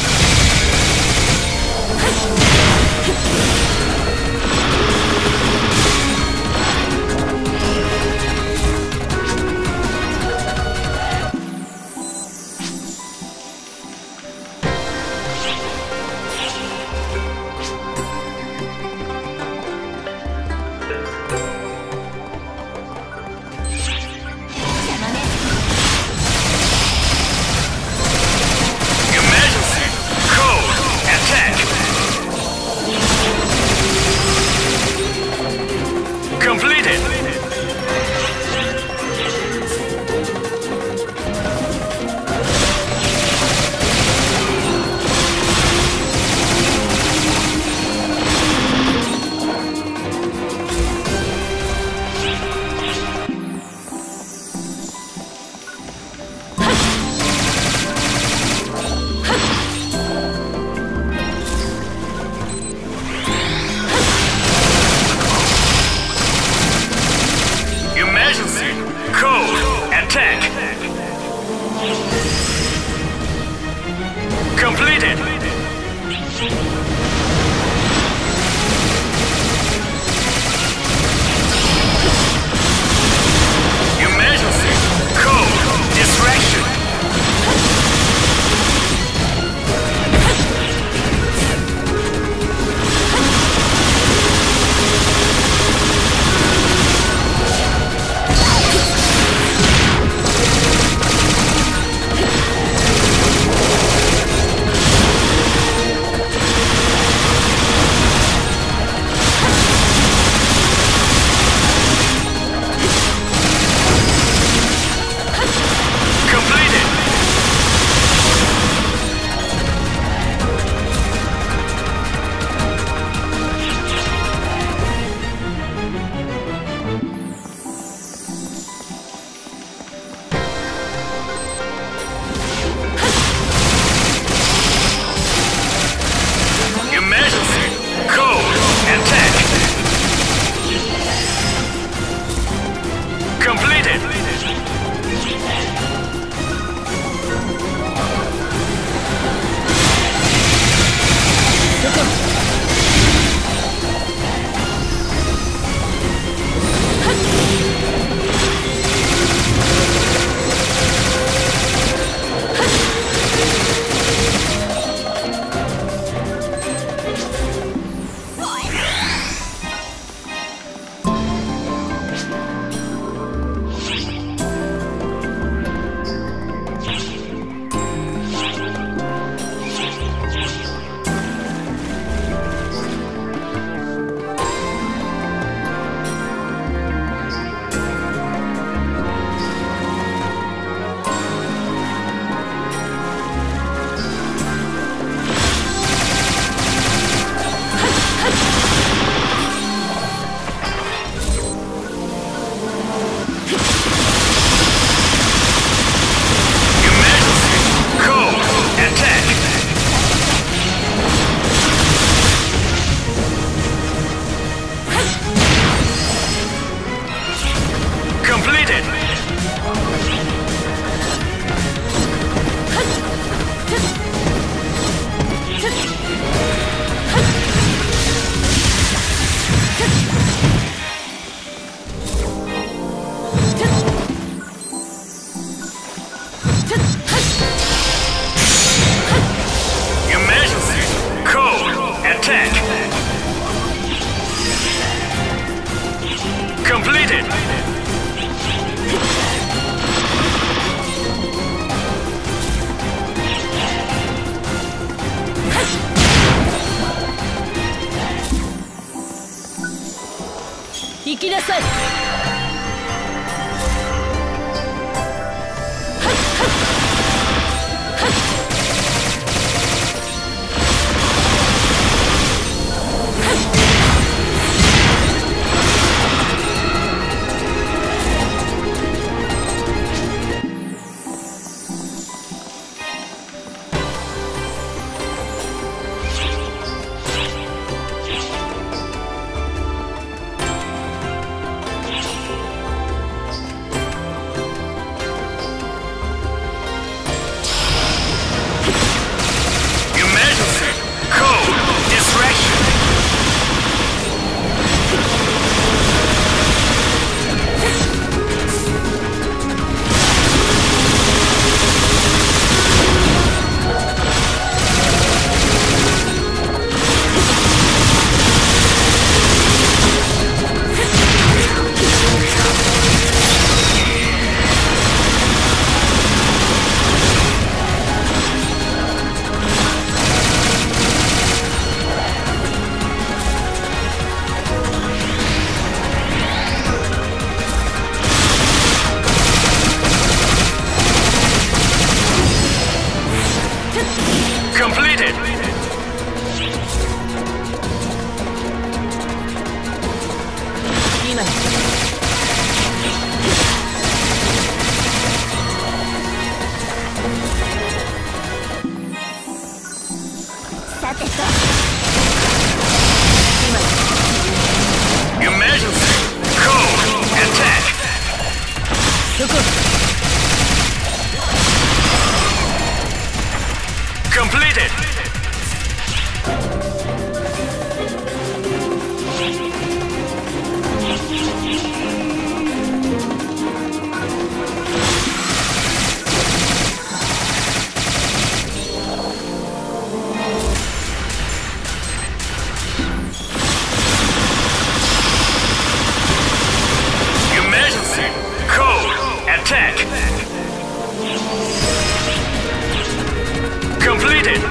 Completed. 行きなさい。 Completed. Emergency. Code. Attack. Completed.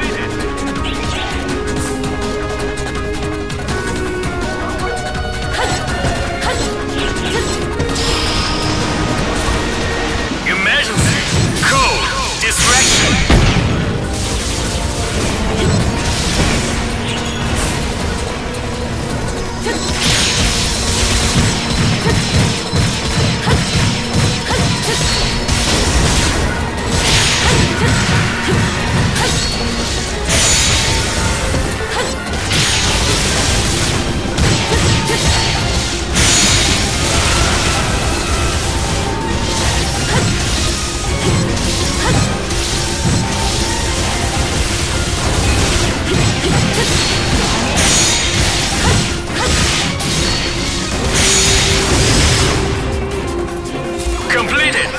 Emergency. Code. Distraction. Completed.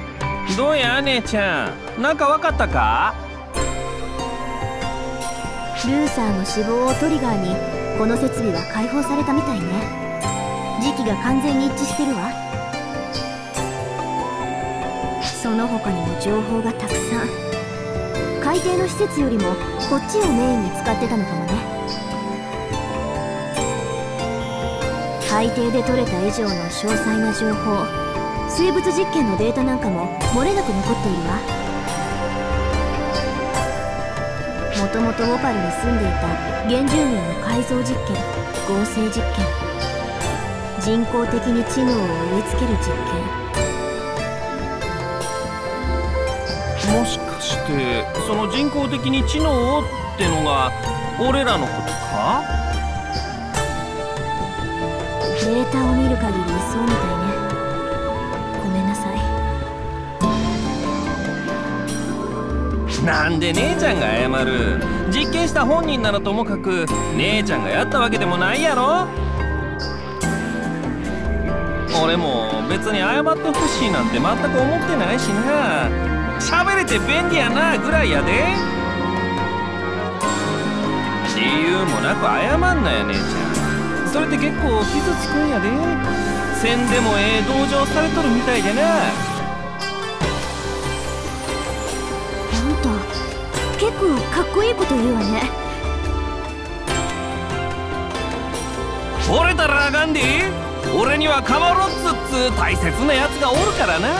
どうや姉ちゃん、なんかわかったか？ ルーサーの死亡をトリガーにこの設備は解放されたみたいね。時期が完全に一致してるわ。その他にも情報がたくさん。海底の施設よりもこっちをメインに使ってたのかもね。海底で取れた以上の詳細な情報、生物実験のデータなんかも漏れなく残っているわ。もともとオパルに住んでいた原住民の改造実験、合成実験、人工的に知能を植え付ける実験。 もしかしてその人工的に知能をってのが俺らのことか？ データを見る限りそうみたいね。ごめんなさい。 なんで姉ちゃんが謝る？実験した本人ならともかく姉ちゃんがやったわけでもないやろ。俺も別に謝ってほしいなんて全く思ってないしな。喋れて便利やなぐらいやで。理由もなく謝んなや姉ちゃん。それって結構傷つくんやで。せんでも同情されとるみたいでな。 あんた結構かっこいいこと言うわね。 惚れたらあかんで。俺にはカマロッツっつ大切なやつがおるからな。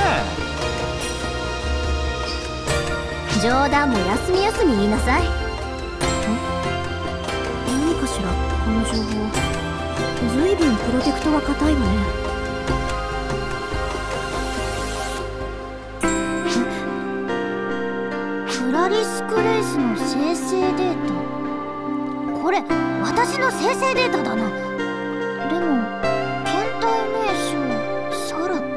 冗談も休み休み言いなさい。何かしらこの情報。ずいぶんプロテクトは硬いわね。 クラリス・クレイスの生成データ。これ私の生成データだな。でも検体名称サラって。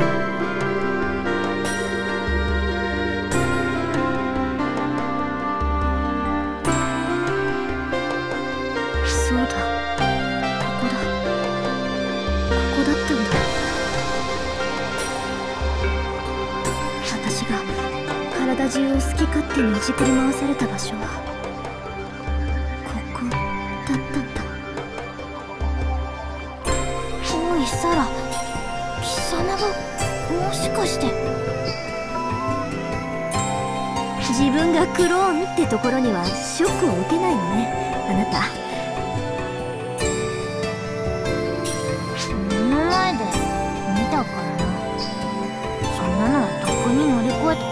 そうだ、ここだ。ここだったんだ。私が体中を好き勝手にいじくり回された場所はここだったんだ。おいサラ、貴様がもしかして。自分がクローンってところにはショックを受けないのね、あなた。 目の前で見たからな。そんなのはとっくに乗り越え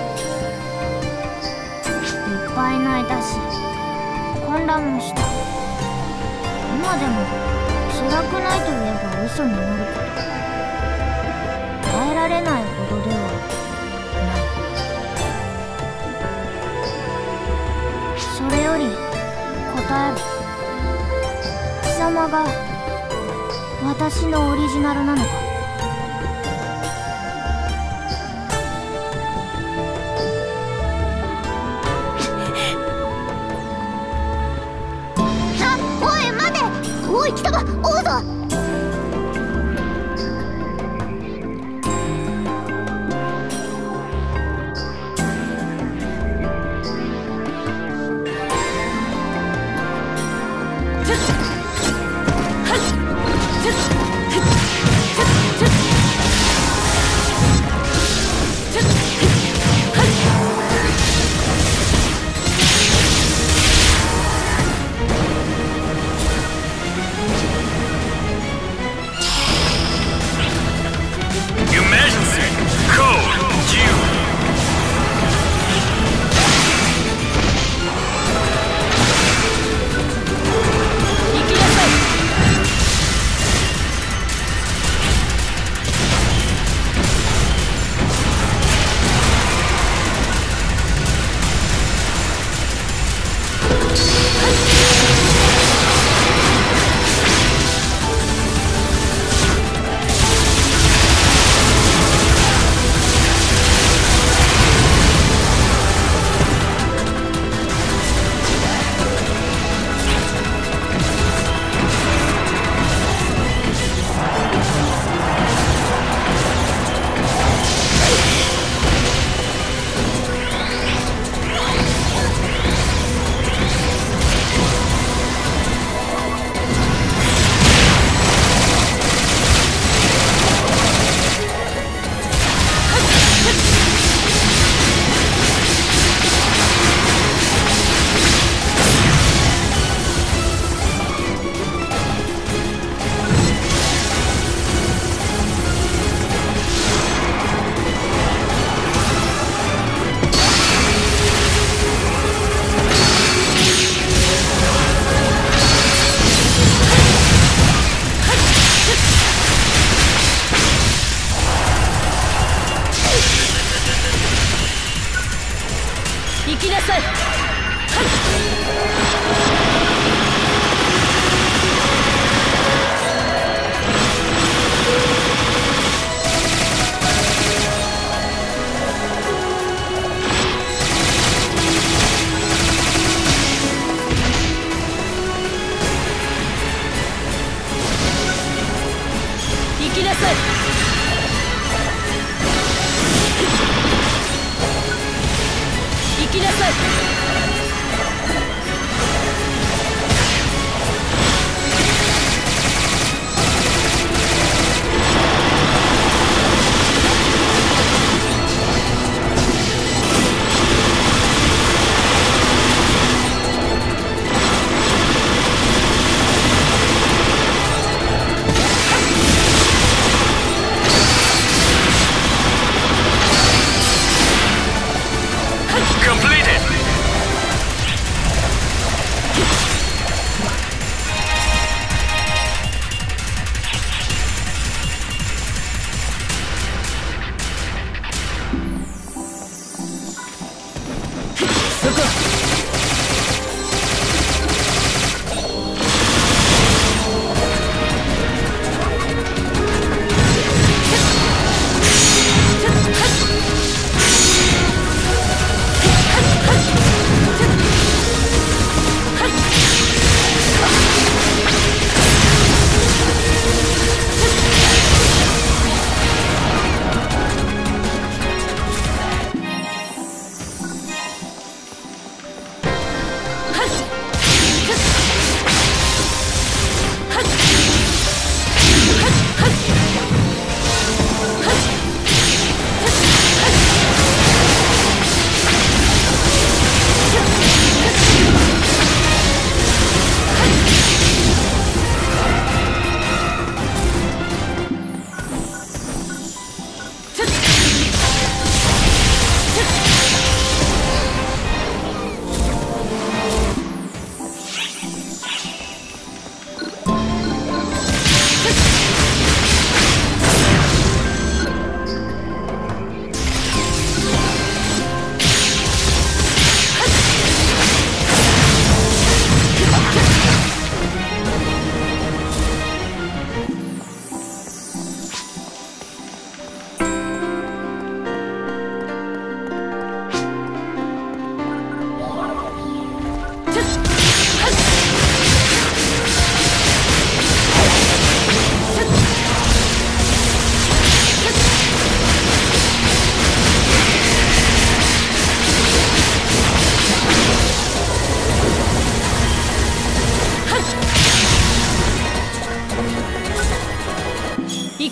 た。いっぱい泣いたし混乱もした。今でも辛くないと言えば嘘になるけど、耐えられないほどではない。それより答える。貴様が私のオリジナルなのか。おい待て。おい貴様、追うぞ。 行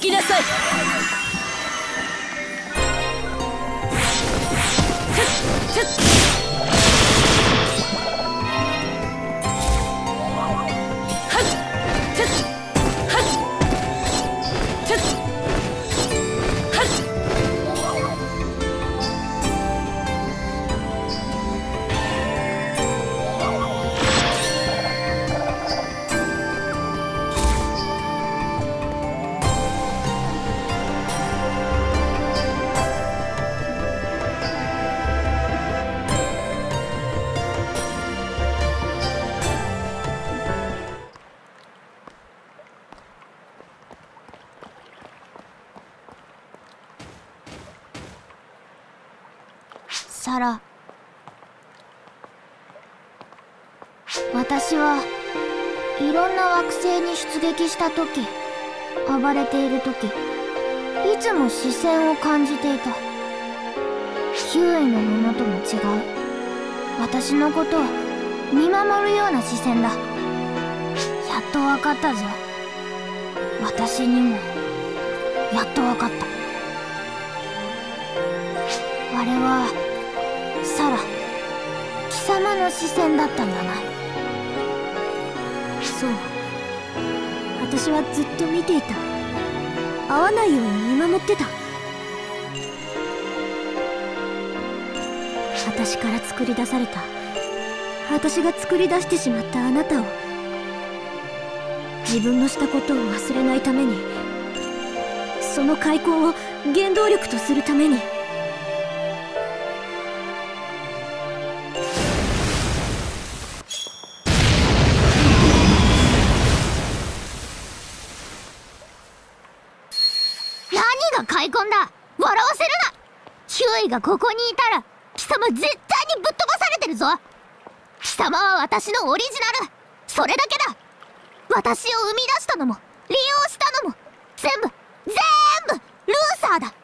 きなさい。 サラ、私はいろんな惑星に出撃した時、暴れている時、いつも視線を感じていた。ヒューイのものとも違う、私のことを見守るような視線だ。やっと分かったぞ。私にもやっと分かった。あれはサラ、貴様の視線だったんだな。 そう、私はずっと見ていた。会わないように見守ってた。私から作り出された、私が作り出してしまったあなたを、自分のしたことを忘れないために、その開墾を原動力とするために。 開墾だ。笑わせるな。ヒューイがここにいたら貴様絶対にぶっ飛ばされてるぞ。貴様は私のオリジナル、それだけだ。私を生み出したのも利用したのも全部ルーサーだ。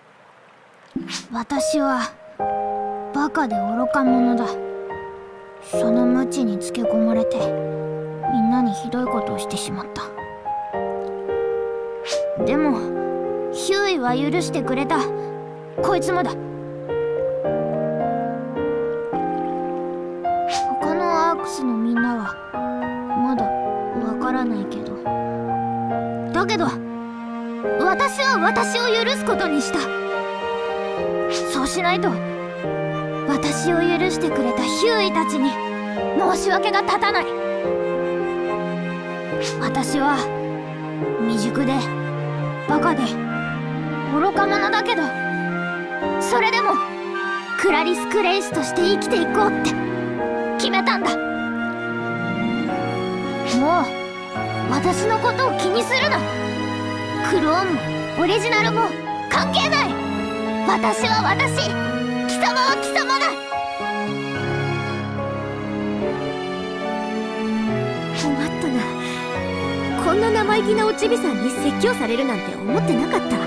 私はバカで愚か者だ。その無知につけ込まれてみんなにひどいことをしてしまった。でもヒューイは許してくれた。こいつもだ。他のアークスのみんなはまだわからないけど、だけど私は私を許すことにした。そうしないと私を許してくれたヒューイたちに申し訳が立たない。私は未熟でバカで愚か者だけど、それでもクラリス・クレイスとして生きていこうって決めたんだ。もう私のことを気にするな。クローンもオリジナルも関係ない。私は私、貴様は貴様だ。 困ったな。こんな生意気なおちびさんに説教されるなんて思ってなかった。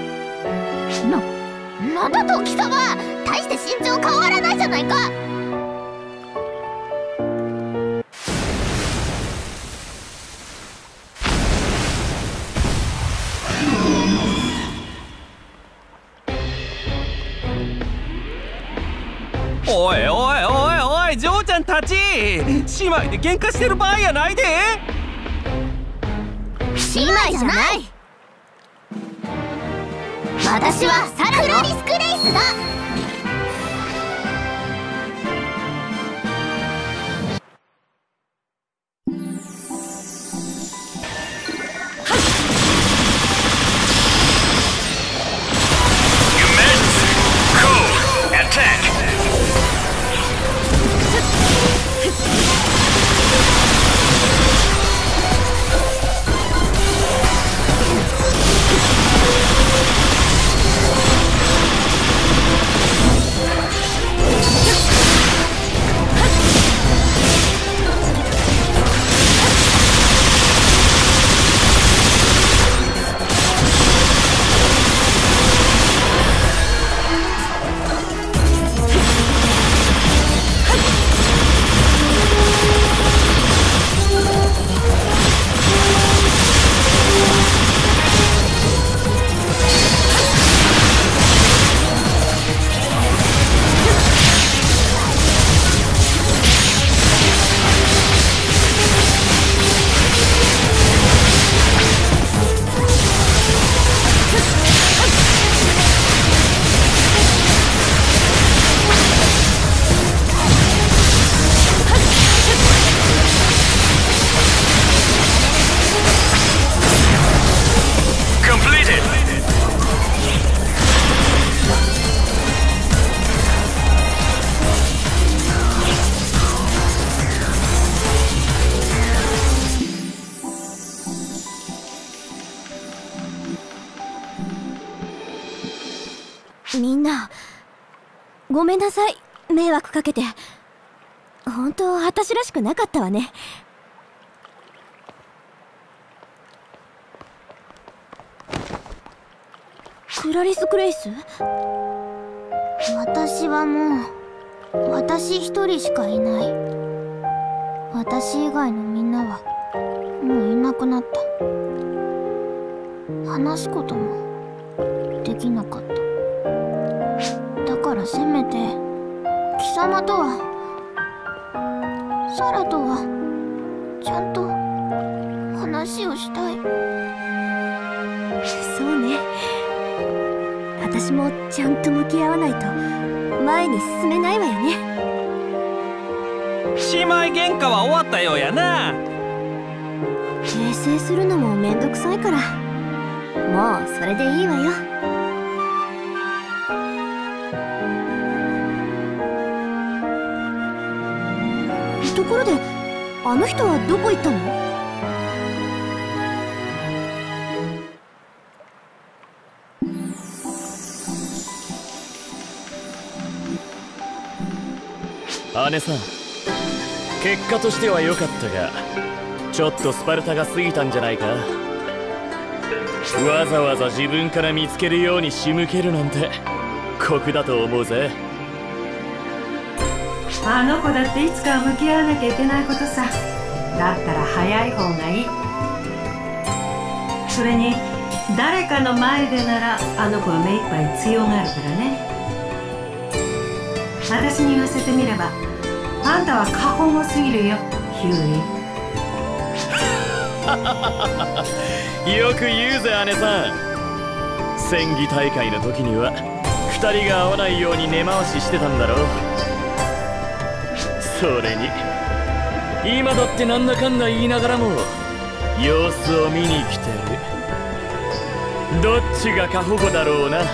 なんだと貴様、大して身長変わらないじゃないか。 おいおいおいおい、嬢ちゃんたち、姉妹で喧嘩してる場合やないで。 姉妹じゃない。私はサラのクラリス・クレイスだ。 ごめんなさい、迷惑かけて。本当私らしくなかったわね。クラリス・グレイス？ 私はもう私一人しかいない。私以外のみんなはもういなくなった。話すこともできなかった。だからせめて貴様とはサラとはちゃんと話をしたい。 そうね、私もちゃんと向き合わないと前に進めないわよね。 姉妹喧嘩は終わったようやな。 訂正するのもめんどくさいから、もうそれでいいわよ。ところで、あの人はどこ行ったの？ 姉さん、結果としては良かったが、ちょっとスパルタが過ぎたんじゃないか。わざわざ自分から見つけるように仕向けるなんて酷だと思うぜ。 あの子だっていつかは向き合わなきゃいけないことさ。だったら早い方がいい。それに誰かの前でならあの子は目いっぱい強がるからね。私に言わせてみれば、あんたは過保護すぎるよ、ヒューイ。 よく言うぜ姉さん。戦技大会の時には2人が合わないように根回ししてたんだろう。それに今だってなんだかんだ言いながらも様子を見に来てる。どっちが過保護だろうな。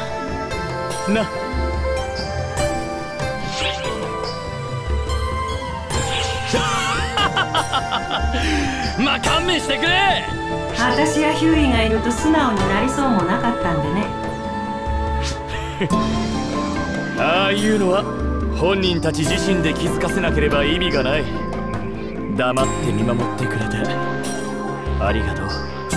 まあ勘弁してくれ。 私やヒューイがいると素直になりそうもなかったんでね。 ああいうのは本人たち自身で気づかせなければ意味がない。黙って見守ってくれてありがとう。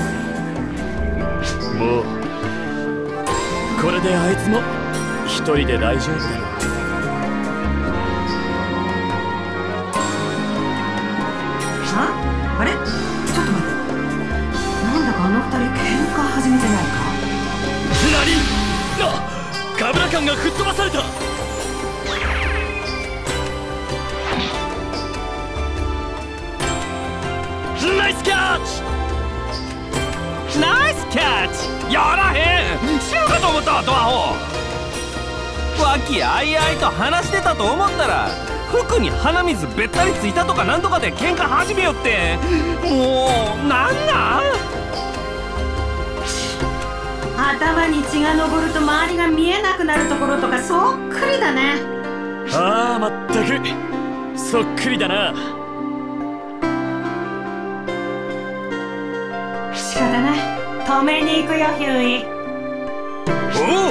もうこれであいつも一人で大丈夫だろう。 あれ、ちょっと待って、なんだかあの二人喧嘩始めてないか。 何？カブラカンが吹っ飛ばされた。ナイスキャッチ！ ナイスキャッチ！やらへん！死ぬかと思ったわ、ドアホ！和気あいあいと話してたと思ったら、服に鼻水べったりついたとかなんとかで喧嘩始めよって。もうなんなん？ 頭に血が上ると周りが見えなくなるところとかそっくりだね。 ああ、まったくそっくりだな。 仕方ない、止めに行くよヒューイ。 おう。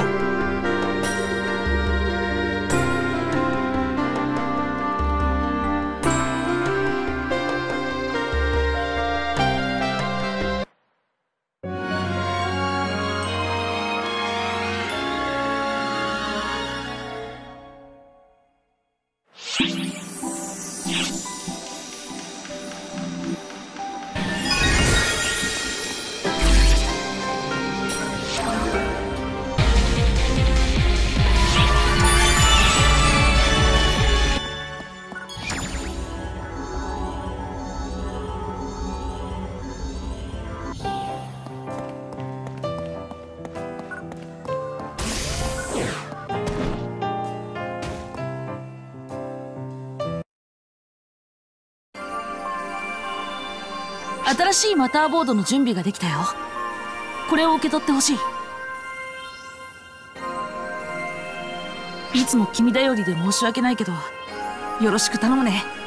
新しいマターボードの準備ができたよ。これを受け取ってほしい。いつも君頼りで申し訳ないけど、よろしく頼むね。